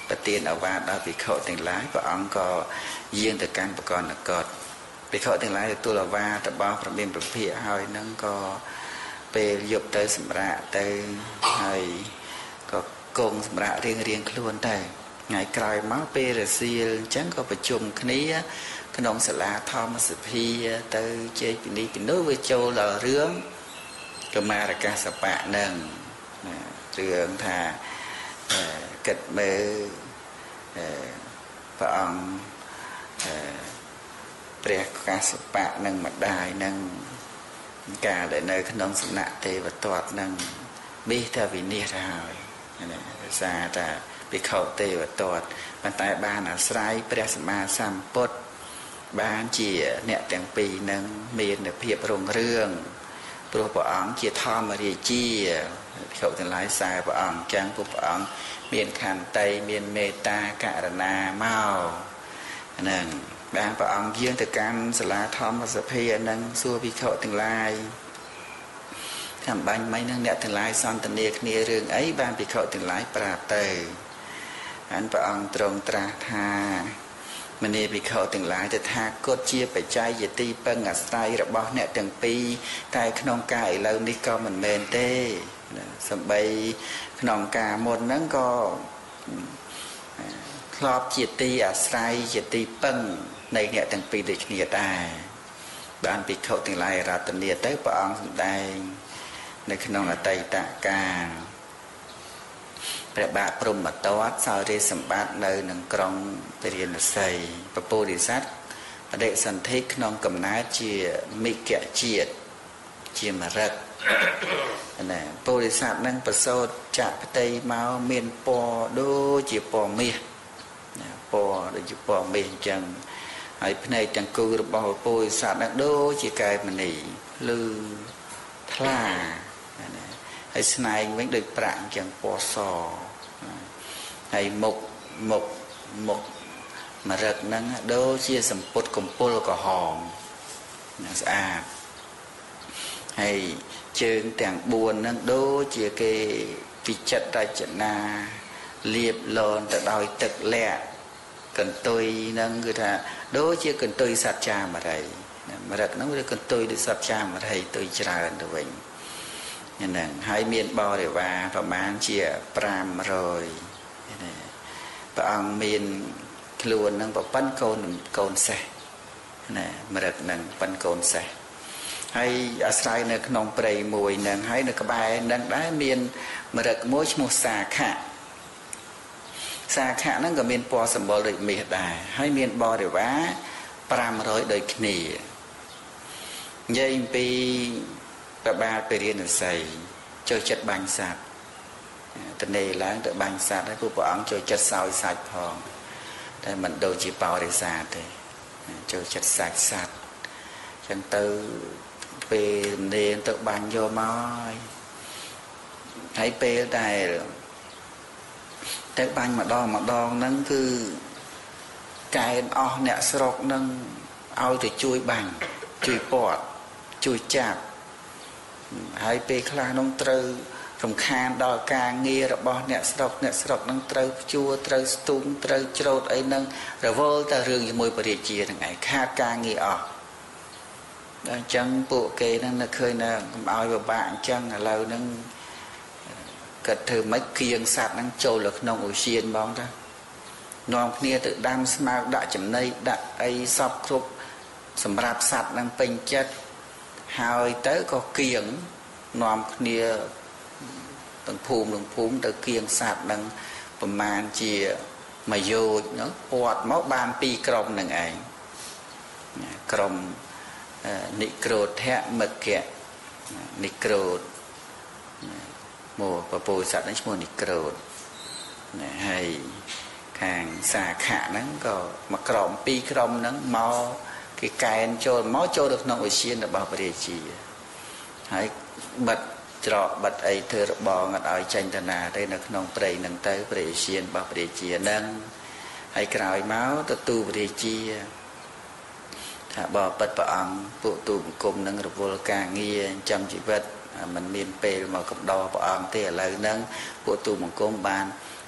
ប្រទានឱវាទដល់ភិក្ខុទាំងឡាយព្រះអង្គក៏យាងទៅកាន់បកនគតភិក្ខុទាំងឡាយទទួលឱវាទរបស់ព្រះមានព្រះភិក្ខហើយនឹងក៏ពេលយប់ទៅសម្រាកទៅហើយក៏គង់សម្រាករៀងរៀងខ្លួនទៅថ្ងៃក្រោយមកពេលរសៀលអញ្ចឹងក៏ប្រជុំគ្នាក្នុងសាលាធម្មសភាទៅជែកពីនេះពីនោះវាចូលដល់រឿងកមារកាសបៈនឹងរឿងថាគិតមើលព្រះអង្គព្រះកាសបៈនឹងម្ដាយនឹងកាលដែលនៅក្នុងសំណាក់ទេវទត្តនឹងនេះថាវិនិច្ឆ័យទៅហើយណាភាសាថាភិក្ខុទេវទត្តប៉ុន្តែបានអាស្រ័យព្រះសម្មាសម្ពុទ្ធបានជាអ្នកទាំងពីរនឹងមានភាពរុងរឿងព្រោះព្រះអង្គជាធម្មរាជាភិក្ខុទាំងឡាយសើព្រះអង្គចឹងព្រោះព្រះអង្គមានខន្តីមានមេត្តាករុណាមកហ្នឹងបានព្រះអង្គយាងទៅកាន់សាលាធម្មសភានឹងសួរភិក្ខុទាំងឡាយថាបាញ់មិននឹងអ្នកទាំងឡាយសន្ទនាគ្នារឿងអីបានភិក្ខុទាំងឡាយប្រាប់ទៅហើយព្រះអង្គទ្រង់ត្រាស់ថាមនីភិក្ខុទាំងឡាយតថាគតជាបច្ច័យយទីពឹងអាស្រ័យរបស់អ្នកទាំងពីរតែក្នុងការឥឡូវនេះក៏មិនមែនទេសំបីក្នុងការមុនហ្នឹងក៏ធ្លាប់ជាទីអាស្រ័យជាទីពឹងនៃអ្នកទាំងពីរដូចគ្នាដែរបានភិក្ខុទាំងឡាយរតនាទៅព្រះអង្គសម្ដែងនៅក្នុងអតីតកាលព្រះបាទព្រហ្មទត្តសោយរាជសម្បត្តិនៅនឹងក្រុងពារាណសីពពុទ្ធិស័ក្តិបដិសន្ធិក្នុងកំណើតជាមិគជាតិជាមរឹកណាពុទ្ធិស័ក្តិនឹងប្រសូតចាក់ផ្ទៃមកមានពណ៌ដូចជាពណ៌មាសណាពណ៌ដូចជាពណ៌មាសអញ្ចឹងហើយភ្នែកទាំងគូរបស់ពុទ្ធិស័ក្តិនឹងដូចជាកែវមណីលឺថ្លាណាហើយស្នែងវិញដូចប្រាក់អញ្ចឹងពណ៌សហើយមុខមុខមុខមរឹកហ្នឹងដូចជាសម្ពុតកំពុលក្រហមស្អាតហើយជើងទាំងបួនហ្នឹងដូចជាគេពិចិត្ររចនាលាបលនទៅដោយទឹកលាក់កន្ទុយហ្នឹងគឺថាដូចជាកន្ទុយសត្វចាមរីមរឹកហ្នឹងវាកន្ទុយដូចសត្វចាមរីទុយច្រើនទៅវិញហ្នឹងហើយមានបរិវារប្រមាណជាប្រាំរយព្រះអង្គមានខ្លួននឹងប្រប៉ុនកូនកូនសេះណាមរឹកនឹងប៉ុនកូនសេះហើយអាស្រ័យនៅក្នុងព្រៃមួយនឹងហើយនៅក្បែរនឹងដែរមានមរឹកមួយឈ្មោះសាខៈសាខៈហ្នឹងក៏មានពណ៌សម្បុរដូចមាសដែរហើយមានបរិវារប្រាំរយដូចគ្នានិយាយអំពីព្រះបាទពារាណសីចូលចិត្តបាញ់សត្វតនេឡើងទៅបាញ់សត្វហើយព្រះអង្គចូលចិត្តសោយសាច់ផងតែមិនដូចជាបរិសាទទេចូលចិត្តសាច់សត្វចឹងទៅពេលនេទៅបាញ់យកមកហើយពេលដែលទៅបាញ់ម្ដងម្ដងហ្នឹងគឺកែនអស់អ្នកស្រុកហ្នឹងឲ្យទៅជួយបាញ់ជួយពាត់ជួយចាប់ហើយពេលខ្លះនោះត្រូវរំខានដល់ការងាររបស់អ្នកស្រុកអ្នកស្រុកនឹងត្រូវភ្ជួរត្រូវស្ទូងត្រូវច្រូតអីហ្នឹងរវល់តែរឿងជាមួយបរិជាហ្នឹងឯងខាតការងារអស់ដល់អញ្ចឹងពួកគេហ្នឹងនៅឃើញថាកុំឲ្យពិបាកអញ្ចឹងឥឡូវហ្នឹងគិតធ្វើម៉េចគៀងសัตว์ហ្នឹងចូលទៅក្នុងអូសៀនបងតានាំគ្នាទៅដាំស្មៅដាក់ចំណីដាក់អីសពគ្រប់សម្រាប់សัตว์ហ្នឹងពេញចិត្តហើយទៅក៏គៀងនាំគ្នាទាំងភូមិទាំងភូមិទៅគៀងសัตว์ហ្នឹងប្រមាណជាមួយយោជនោះពាត់មកបានពីរក្រុមហ្នឹងឯងក្រុមនិក្រូធៈមគ្គៈនិក្រូធមកពពុទ្ធសត្វហ្នឹងឈ្មោះនិក្រូធហើយខាងសាខៈហ្នឹងក៏មកក្រុមពីរក្រុមហ្នឹងមកគេកែនចូលមកចូលទៅក្នុងឧស្សាហរបស់ព្រះរាជាហើយបិទច្រកបិទអីធ្វើរបងអត់ឲ្យចេញទៅណាទេនៅក្នុងព្រៃហ្នឹងទៅព្រះឧស្សាហរបស់ព្រះរាជាហ្នឹងហើយក្រោយមកទៅទូព្រះរាជាថាបបិទ្ធព្រះអង្គពួកទូបង្គំនឹងរវល់ការងារចំជីវិតមិនមានពេលមកកំដរព្រះអង្គទេឥឡូវហ្នឹងពួកទូបង្គំបាន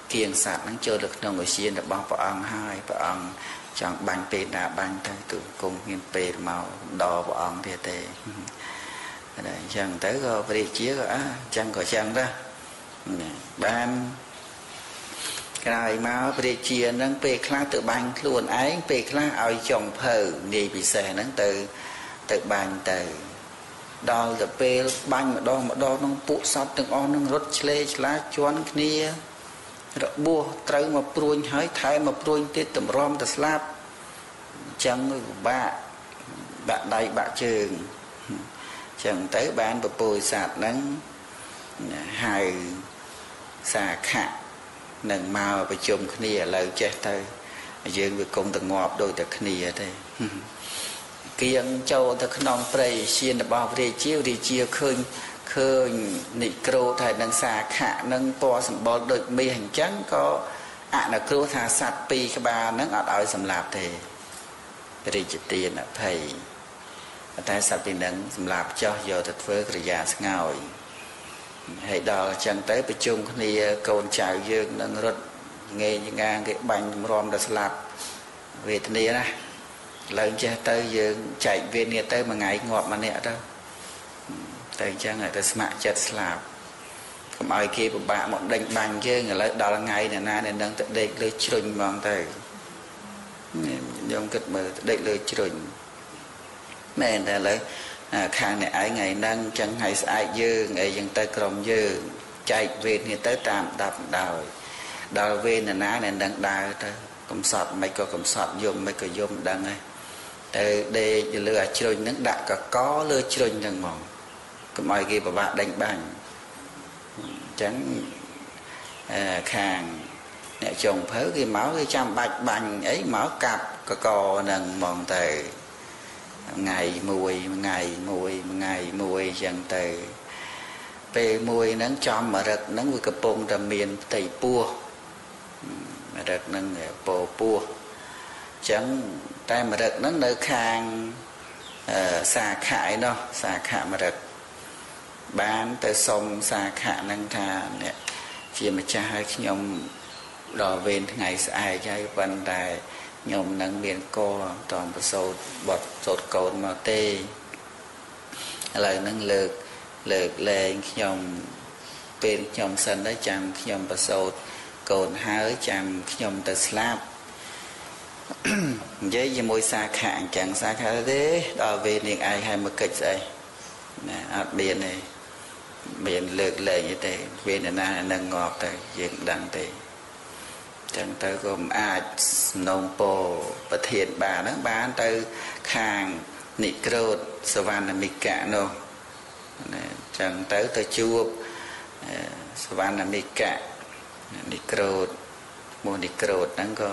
គៀងសัตว์នឹងចូលទៅក្នុងឧស្សាហរបស់ព្រះអង្គហើយព្រះអង្គចង់បាញ់ពេលណាបាញ់ទៅទូគុំមានពេលមកដល់ព្រះអង្គទៀតទេតែអញ្ចឹងទៅក៏ព្រះរាជាក៏អញ្ចឹងក៏អញ្ចឹងដែរបានក្រោយមកព្រះរាជានឹងពេលខ្លះទៅបាញ់ខ្លួនឯងពេលខ្លះឲ្យចុងភៅនាយពិសេសហ្នឹងទៅទៅបាញ់ទៅដល់ទៅពេលបាញ់ម្ដងម្ដងនឹងពួកសត្វទាំងអស់នឹងរត់ឆ្លេឆ្លាជន់គ្នារបួសត្រូវមកព្រួញហើយថែមមកព្រួញទៀតតម្រាំទៅស្លាប់អញ្ចឹងពិបាកបាក់ដៃបាក់ជើងអញ្ចឹងទៅបានពពុទ្ធសាសហ្នឹងហៅសាខៈនឹងមកប្រជុំគ្នាឥឡូវចេះទៅយើងវាគុំទៅងាប់ដូចតែគ្នាទេគៀងចូលទៅក្នុងព្រៃឈានរបស់ព្រះរាជារាជាឃើញឃើញនិក្រូតហើយនឹងសាខៈនឹងពណ៌សម្បុរដូចមាសអញ្ចឹងក៏អនុគ្រោះថាសត្វពីរក្បាលហ្នឹងអត់ឲ្យសម្លាប់ទេព្រះរាជទានអភ័យតែសត្វពីរហ្នឹងសម្លាប់ចោះយកទៅធ្វើកិរិយាស្ងោយហើយដល់អញ្ចឹងទៅប្រជុំគ្នាកូនចៅយើងនឹងរត់ងេងងាងគេបាញ់រំដល់ស្លាប់វេទនាណាឡើងចេះទៅយើងចែកវេនទៅមួយថ្ងៃងាប់ម្នាក់ទៅតែអញ្ចឹងទៅស្ម័គ្រចិត្តស្លាប់កុំឲ្យគេពិបាកមកដេញបាញ់យើងឥឡូវដល់ថ្ងៃណាណានឹងទៅដេកលើជ្រុញហ្មងទៅខ្ញុំគិតមើលដេកលើជ្រុញមែនតែឥឡូវខាងអ្នកឯងថ្ងៃហ្នឹងអញ្ចឹងថ្ងៃស្អែកយើងអីយ៉ាងទៅក្រុមយើងចែកវេនទៅតាមដាប់ដោយដល់វេនណាណានឹងដើរទៅកំសត់មិនក៏កំសត់យំមិនក៏យំដឹងហើយទៅដេកលើអាជ្រុញហ្នឹងដាក់កកលើជ្រុញហ្នឹងហ្មងកុំឲ្យគេពិបាកដេញបាញ់អញ្ចឹងខាងអ្នកចុងភៅគេមកគេចាំបាច់បាញ់អីមកកាប់កកហ្នឹងហ្មងទៅថ្ងៃមួយថ្ងៃមួយថ្ងៃមួយអញ្ចឹងទៅពេលមួយហ្នឹងចំមរឹកហ្នឹងវាកំពុងតែមានផ្ទៃពោះមរឹកហ្នឹងពោពោះអញ្ចឹងតែមរឹកហ្នឹងនៅខាងសាខៈឯណោះសាខៈមរឹកបានទៅសុំសាខៈហ្នឹងថាអ្នកជាម្ចាស់ឲ្យខ្ញុំដល់វេនថ្ងៃស្អែកហើយប៉ុន្តែខ្ញុំនឹងមានកតមប្រសូតបត់សូត្រកូនមកទេឥឡូវហ្នឹងលើកលើកលែងខ្ញុំពេលខ្ញុំសិនទៅចាំខ្ញុំប្រសូតកូនហើយចាំខ្ញុំទៅស្លាប់និយាយជាមួយសាខៈអញ្ចឹងសាខៈទេដល់វេននាងឯងឲ្យមកកិច្ចស្អីណាអត់មានទេមានលើកលែងទេវេនណានឹងងាប់ទៅយើងដឹងទេចឹងទៅក៏មិនអាចសំណូមពរប្រធានបានហ្នឹងបានទៅខាងនិក្រូតសវណ្ណមិកៈនោះណាចឹងទៅទៅជួបសវណ្ណមិកៈនិក្រូតមួយនិក្រូតហ្នឹងក៏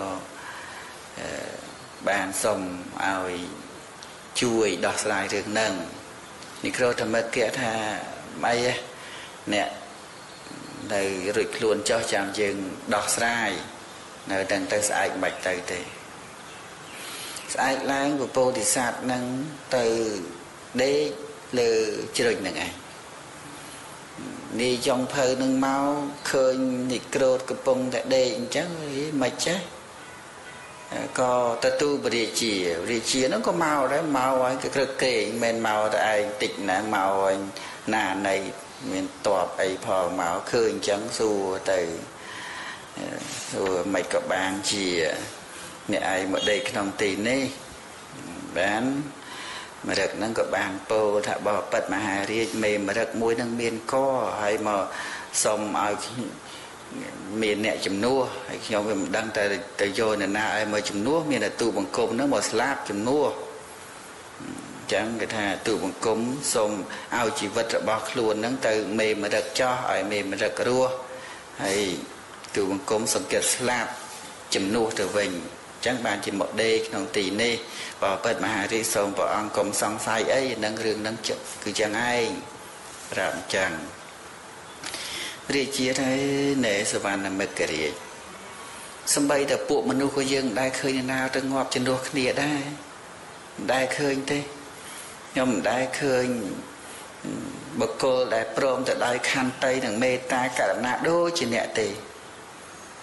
បានសុំឲ្យជួយដោះស្រាយរឿងហ្នឹងនិក្រូតធមិកៈថាអីអ្នកនៅរួចខ្លួនចោះចាំយើងដោះស្រាយនៅទាំងទៅស្អែកមិនទៅទេស្អែកឡើងពពោធិសត្វនឹងទៅដេកលើជ្រុញនឹងឯងនាយចុងភៅនឹងមកឃើញនិក្រូតកំពុងតែដេកអញ្ចឹងមិនចេះក៏ទទួលបរិជារាជានោះក៏មកដែរមកឲ្យគេក្រឹកគេមិនមកតែឯងតិចណាមកឲ្យណានៃមានតបអីផងមកឃើញអញ្ចឹងសួរទៅសួរមិនក៏បានជាអ្នកឯងមកដេកក្នុងទីនេះបានមរឹកហ្នឹងក៏បានពោលថាបបិទ្ធមហារាជមេមរឹកមួយនឹងមានកហើយមកសុំឲ្យមានអ្នកជំនួសហើយខ្ញុំវាមិនដឹងតែទៅយកអ្នកណាឲ្យមកជំនួសមានតែទូបង្គំហ្នឹងមកស្លាប់ជំនួសចឹងគេថាទូបង្គំសូមឲ្យជីវិតរបស់ខ្លួនហ្នឹងទៅមេមរឹកចោះឲ្យមេមរឹករស់ហើយទូបង្គំសង្កេតស្លាប់ជំនួសទៅវិញចឹងបានជាមកដេកក្នុងទីនេះបបិទ្ធមហារាជសូមព្រះអង្គកុំសង្ស័យអីនឹងរឿងហ្នឹងគឺចឹងឯងប្រាប់ចឹងរាជាថាណែសវណ្ណមិត្តរាជសំបីតែពួកមនុស្សក៏យើងដែរឃើញណាទៅងាប់ជំនួសគ្នាដែរដែរឃើញទេខ្ញុំមិនដែលឃើញបុគ្គលដែលព្រមទៅដោយខន្តីនិងមេត្តាករុណាដូចជាអ្នកទេ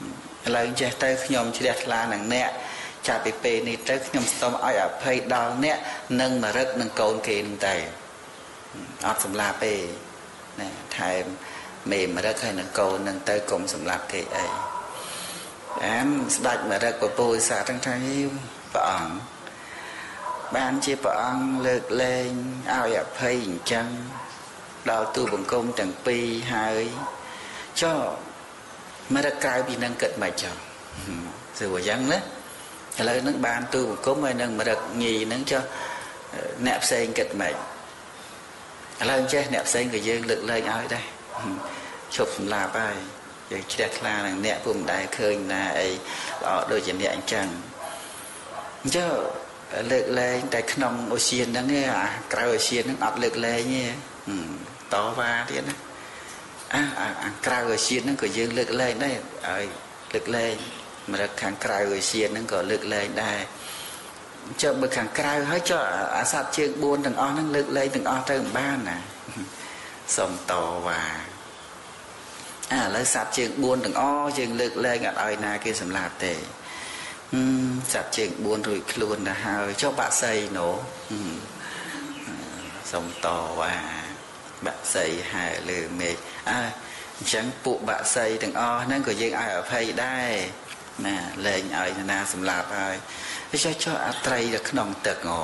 ឡើងចេះទៅខ្ញុំជ្រះថ្លានឹងអ្នកចាប់ពីពេលនេះទៅខ្ញុំសូមឲ្យអភ័យដល់អ្នកនឹងមរឹកនឹងកូនគេនឹងទៅអត់សម្លាប់ទេណាថែមមេមរឹកហើយនឹងកូននឹងទៅកុំសម្លាប់គេអីអានស្ដេចមរឹកពពោធិសត្វទាំងថាព្រះអង្គបានជាព្រះអង្គលើកលែងឲ្យអភ័យអញ្ចឹងដល់ទូបង្គំទាំងពីរហើយចុះមរឹកក្រៅពីនឹងគិតមិនចុះស្រួលយ៉ាងណាឥឡូវនឹងបានទូបង្គំហើយនឹងមរឹកញីនឹងចុះអ្នកផ្សេងគិតមិនឥឡូវចេះអ្នកផ្សេងក៏យើងលើកលែងឲ្យដែរឈប់សម្លាប់ហើយយើងជ្រះថ្លានឹងអ្នកពុំដែលឃើញណាអីល្អដូចជាអ្នកអញ្ចឹងអញ្ចឹងលើកលែងតែក្នុងអូសៀនហ្នឹងអាក្រៅអូសៀនហ្នឹងអត់លើកលែងទេតវ៉ាទៀតណាអាអាក្រៅអូសៀនហ្នឹងក៏យើងលើកលែងដែរឲ្យលើកលែងមរឹកខាងក្រៅអូសៀនហ្នឹងក៏លើកលែងដែរចុះបើខាងក្រៅហើយចុះអាសត្វជើងបួនទាំងអស់ហ្នឹងលើកលែងទាំងអស់ទៅមិនបានណាសុំតវ៉ាអាឥឡូវសត្វជើងបួនទាំងអស់យើងលើកលែងអត់ឲ្យណាគេសម្លាប់ទេសត្វជើងបួនរួចខ្លួនទៅហើយចុះបាក់សីណូសុំតវ៉ាបាក់សីហែលើមេឃអើអញ្ចឹងពួកបាក់សីទាំងអស់ហ្នឹងក៏យើងឲ្យអភ័យដែរណាលែងឲ្យណាសម្លាប់ហើយចុះចុះអត្រីនៅក្នុងទឹកហ៎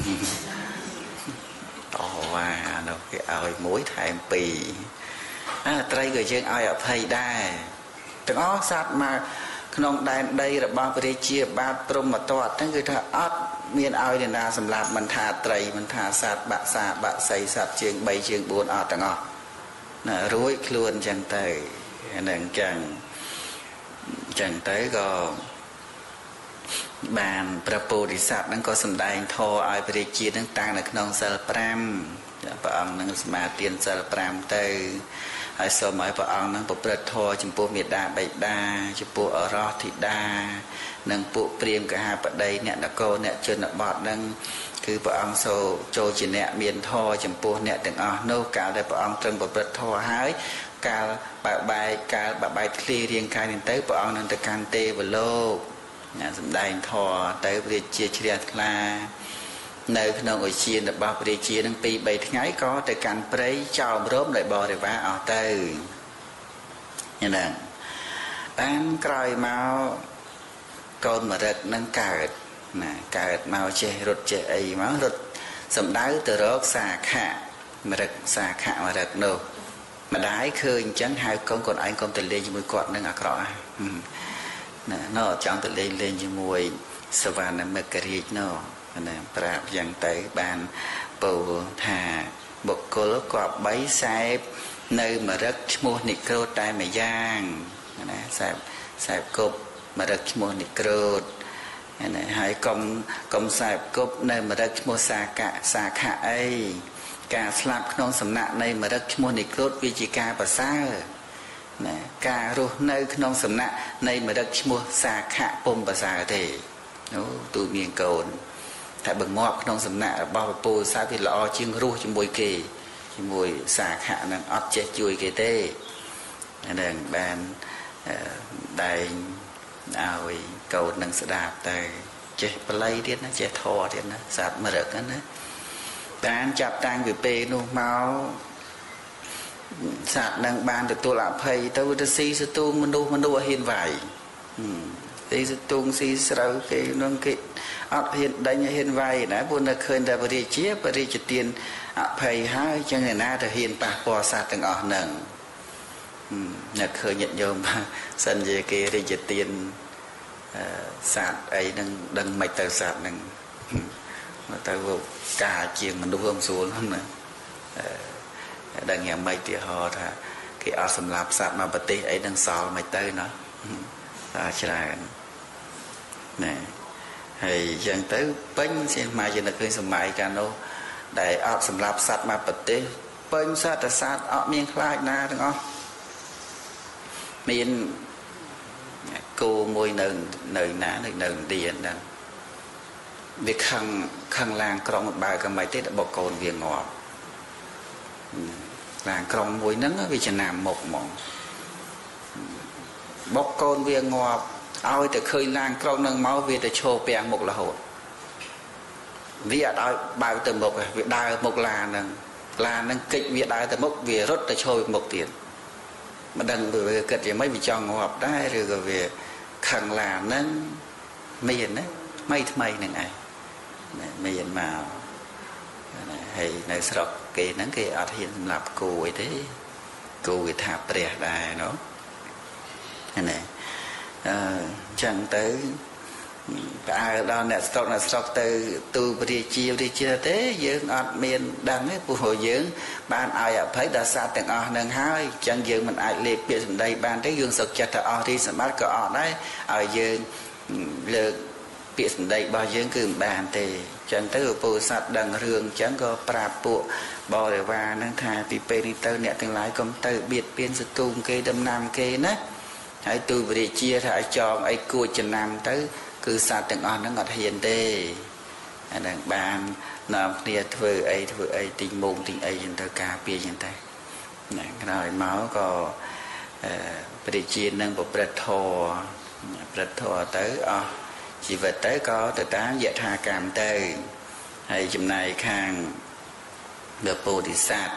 តវ៉ានោះគេឲ្យមួយថែមពីរអត្រីក៏យើងឲ្យអភ័យដែរទាំងអស់សត្វមកក្នុងដែនដីរបស់ព្រះរាជាបាទព្រហ្មទត្តហ្នឹងគឺថាអត់មានឲ្យអ្នកណាសម្លាប់មិនថាត្រីមិនថាសត្វបាក់សាបាក់សីសត្វជើងបីជើងបួនអត់ទាំងអស់ណារួចខ្លួនអញ្ចឹងទៅហ្នឹងអញ្ចឹងអញ្ចឹងទៅក៏បានព្រះពោធិសត្វហ្នឹងក៏សម្ដែងធម៌ឲ្យព្រះរាជាហ្នឹងតាំងនៅក្នុងសិលប្រាំព្រះអង្គនឹងសមាទានសិលប្រាំទៅហើយសូមឲ្យព្រះអង្គនឹងប្រព្រឹត្តធម៌ចំពោះមេដាបិតាចំពោះអរោធីតានិងពួកព្រាហ្មណ៍កហាបតីអ្នកនគរអ្នកជនបទនឹងគឺព្រះអង្គសូចូលជាអ្នកមានធម៌ចំពោះអ្នកទាំងអស់នោះកាលដែលព្រះអង្គត្រឹមប្រព្រឹត្តធម៌ហើយកាលបែកបែកកាលបែកធ្លារាងកាយនេះទៅព្រះអង្គនឹងទៅកាន់ទេវលោកណាសម្ដែងធម៌ទៅព្រះរាជាជ្រះថ្លានៅក្នុងឧជារបស់ព្រះរាជានឹងពីរបីថ្ងៃក៏ទៅកាន់ព្រៃចោមរមដោយបរិវារអស់ទៅយ៉ាងណាបានក្រោយមកកូនមរឹកនឹងកើតណាកើតមកចេះរត់ចេះអីមករត់សំដៅទៅរកសាខៈមរឹកសាខៈមរឹកនោះម្ដាយឃើញអញ្ចឹងហៅកូនកូនឯងកុំទៅលេងជាមួយគាត់នឹងអាក្រក់ណាណោចង់ទៅលេងលេងជាមួយសវណ្ណមិត្តរាជណោណាប្រាប់យ៉ាងទៅបានពោលថាបុគ្គលគប្បីសែបនៅមរឹកឈ្មោះនិក្រូតតែម្យ៉ាងណាសែបសែបគប់មរឹកឈ្មោះនិក្រូតណាហើយកុំកុំសែបគប់នៅមរឹកឈ្មោះសាកៈសាខៈអីការស្លាប់ក្នុងសំណាក់នៃមរឹកឈ្មោះនិក្រូតវាជាការប្រសើរណាការរស់នៅក្នុងសំណាក់នៃមរឹកឈ្មោះសាខៈពុំប្រសើរទេអូទូមានកូនតែបើងាប់ក្នុងសំណាក់របស់ពពោធិសត្វវាល្អជាងរស់ជាមួយគេជាមួយសាខៈនឹងអត់ចេះជួយគេទេហ្នឹងបានដែងឲ្យកូននឹងស្ដាប់តែចេះបល័យទៀតណាចេះធរទៀតណាសត្វមរឹកណាបានចាប់តាំងពីពេលនោះមកសត្វនឹងបានទទួលអភ័យទៅទៅស៊ីសទូងមនុស្សមនុស្សហ៊ានវាយស៊ីសទូងស៊ីស្រូវគេនឹងគេអត់ហ៊ានដេញហ៊ានវាយណាព្រោះនៅឃើញតែបរិជាបរិជាទានអភ័យហើយចឹងឯណាទៅហ៊ានប៉ះពាល់សត្វទាំងអស់ហ្នឹងនៅឃើញញាតិញោមសិនជាគេរិជាទានសត្វអីហ្នឹងដឹងមិនទៅសត្វហ្នឹងមកទៅការជាងមនុស្សហ្នឹងស្រួលហ្នឹងណាដឹងយ៉ាងម៉េចទីហោថាគេអត់សម្លាប់សត្វមកប្រទេសអីហ្នឹងសល់មិនទៅណាតែច្រើនណែហើយយ៉ាងទៅពេញជាមកយើងនៅឃើញសម័យកាលនោះដែលអត់សម្លាប់សត្វមកប្រទេសពេញសត្វសត្វអត់មានខ្លាចណាទាំងអស់មានគោមួយនៅនៅណានៅនៅឥណ្ឌាហ្នឹងវាខឹងខឹងឡាងក្រុងបើកមិនទេបុកកូនវាងាប់ឡាងក្រុងមួយហ្នឹងវាចំណាំមុខហ្មងបុកកូនវាងាប់ ao từ khơi lan con nâng máu về từ chô bèn một là hồn vì ở đó bao từ một việc đào một là nâng là nâng kịch việc đào từ một về rốt từ chô một tiền mà đừng về kịch thì mấy vị cho ngọt đấy rồi về khẳng là nâng miền đấy mấy mấy nâng ai miền màu hay nơi sọc cái nâng cái ở hiện lập cô ấy thế cô ấy thả bè đài nó này chẳng tới ai đó nè sọc nè sọc từ từ bề chiều đi chia thế dưỡng ở miền đằng ấy phù hồi dưỡng ban ai ở thấy đã xa từng ở nâng hai chẳng dưỡng mình ai liệt biệt đây ban tới dương sọc chặt ở đi sắm bát có ở đấy ở dưỡng lược biệt đây bao dưỡng cứ bàn thì chẳng tới phù sát đằng rương chẳng có pra bộ bò để và nâng thà bị pe đi tới nè từng lái công tới biệt biên sự tung kê đâm nam kê nè hãy từ bề chia thà cho ai cua chân nam tới cứ xa từng on nó ngọt hiền đê đằng bàn nằm nia thưa ấy thưa ấy tình môn tình ấy dân thơ ca bia dân ta rồi máu có bề chia nâng bộ bật thò bật thò tới chỉ vật tới có từ tám dạ tha cảm tới hay chùm này khang được bồ đi sát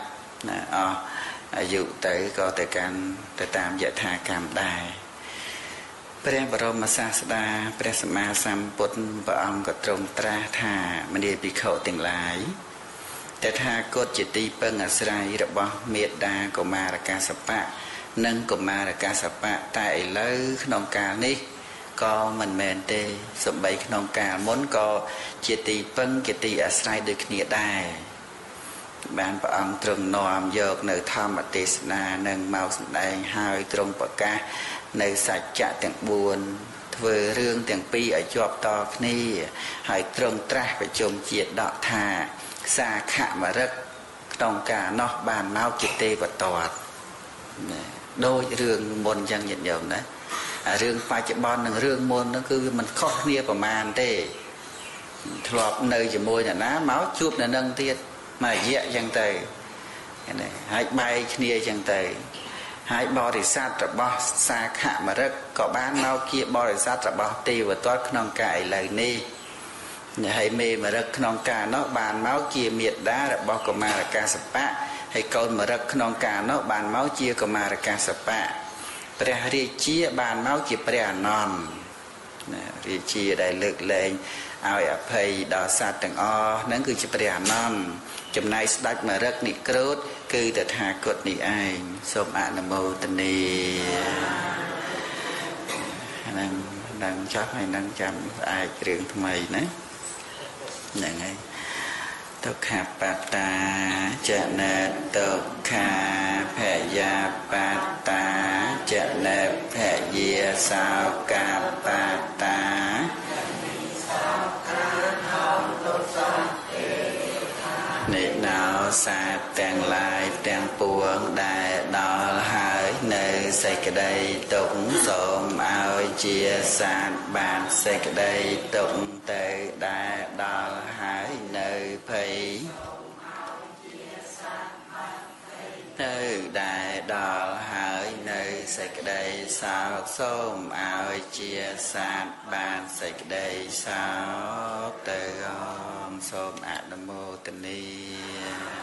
dụ tới có từ can từ tám dạ tha cảm đài ព្រះបរមសាស្តាព្រះសម្មាសម្ពុទ្ធព្រះអង្គក៏ទ្រង់ត្រាស់ថាមនីភិក្ខុទាំងឡាយតថាគតជាទីពឹងអាស្រ័យរបស់មេត្តាកុមារកាសបៈនិងកុមារកាសបៈតែឥឡូវក្នុងកាលនេះក៏មិនមែនទេសំបីក្នុងកាលមុនក៏ជាទីពឹងជាទីអាស្រ័យដូចគ្នាដែរបានព្រះអង្គទ្រង់នាំយកនៅធម្មទេសនានិងមកសម្ដែងហើយទ្រង់ប្រកាសនៅសច្ចៈទាំងបួនធ្វើរឿងទាំងពីរឲ្យជាប់តគ្នាហើយទ្រង់ត្រាស់ប្រជុំជាតិដកថាសាខមរិកក្នុងការនោះបានមកជាទេវតតដោយរឿងមុនចឹងញាតិញោមណារឿងបច្ចុប្បន្ននិងរឿងមុនហ្នឹងគឺវាមិនខុសគ្នាប្រមាណទេធ្លាប់នៅជាមួយអ្នកណាមកជួបអ្នកនឹងទៀតមួយរយៈចឹងទៅហើយបែកគ្នាចឹងទៅហើយបរិស័ទរបស់សាខមរិកក៏បានមកជាបរិស័ទរបស់ទេវទត្តក្នុងកាលឥឡូវនេះហើយមេមរិកក្នុងកាលនោះបានមកជាមេត្តារបស់កុមារកាសបៈហើយកូនមរិកក្នុងកាលនោះបានមកជាកុមារកាសបៈព្រះរាជាបានមកជាព្រះអនន្តរាជាដែលលើកលែងឲ្យអភ័យដល់សត្វទាំងអស់ហ្នឹងគឺជាព្រះអនន្តចំណែកស្ដេចមរិកនិក្រូធគឺតថាគតនេះឯងសូមអនុមោទនាហ្នឹងនឹងចប់ហើយនឹងចាំអាចរឿងថ្មីណាហ្នឹងហើយទុក្ខបត្តាចនៈទុក្ខាភយាបត្តាចនៈភយាសោកាបត្តានិណោសាទទាំងឡាយទាំងពួងដែលដល់ហើយនៅសេចក្តីទុក្ខសូមឲ្យជាសាទបានសេចក្តីទុក្ខទៅដែលដល់ហើយនៅភ័យទៅដែលដល់ហើយនៅសេចក្តីសោកសូមឲ្យជាសាទបានសេចក្តីសោកទៅអមសូមអនុមោទនា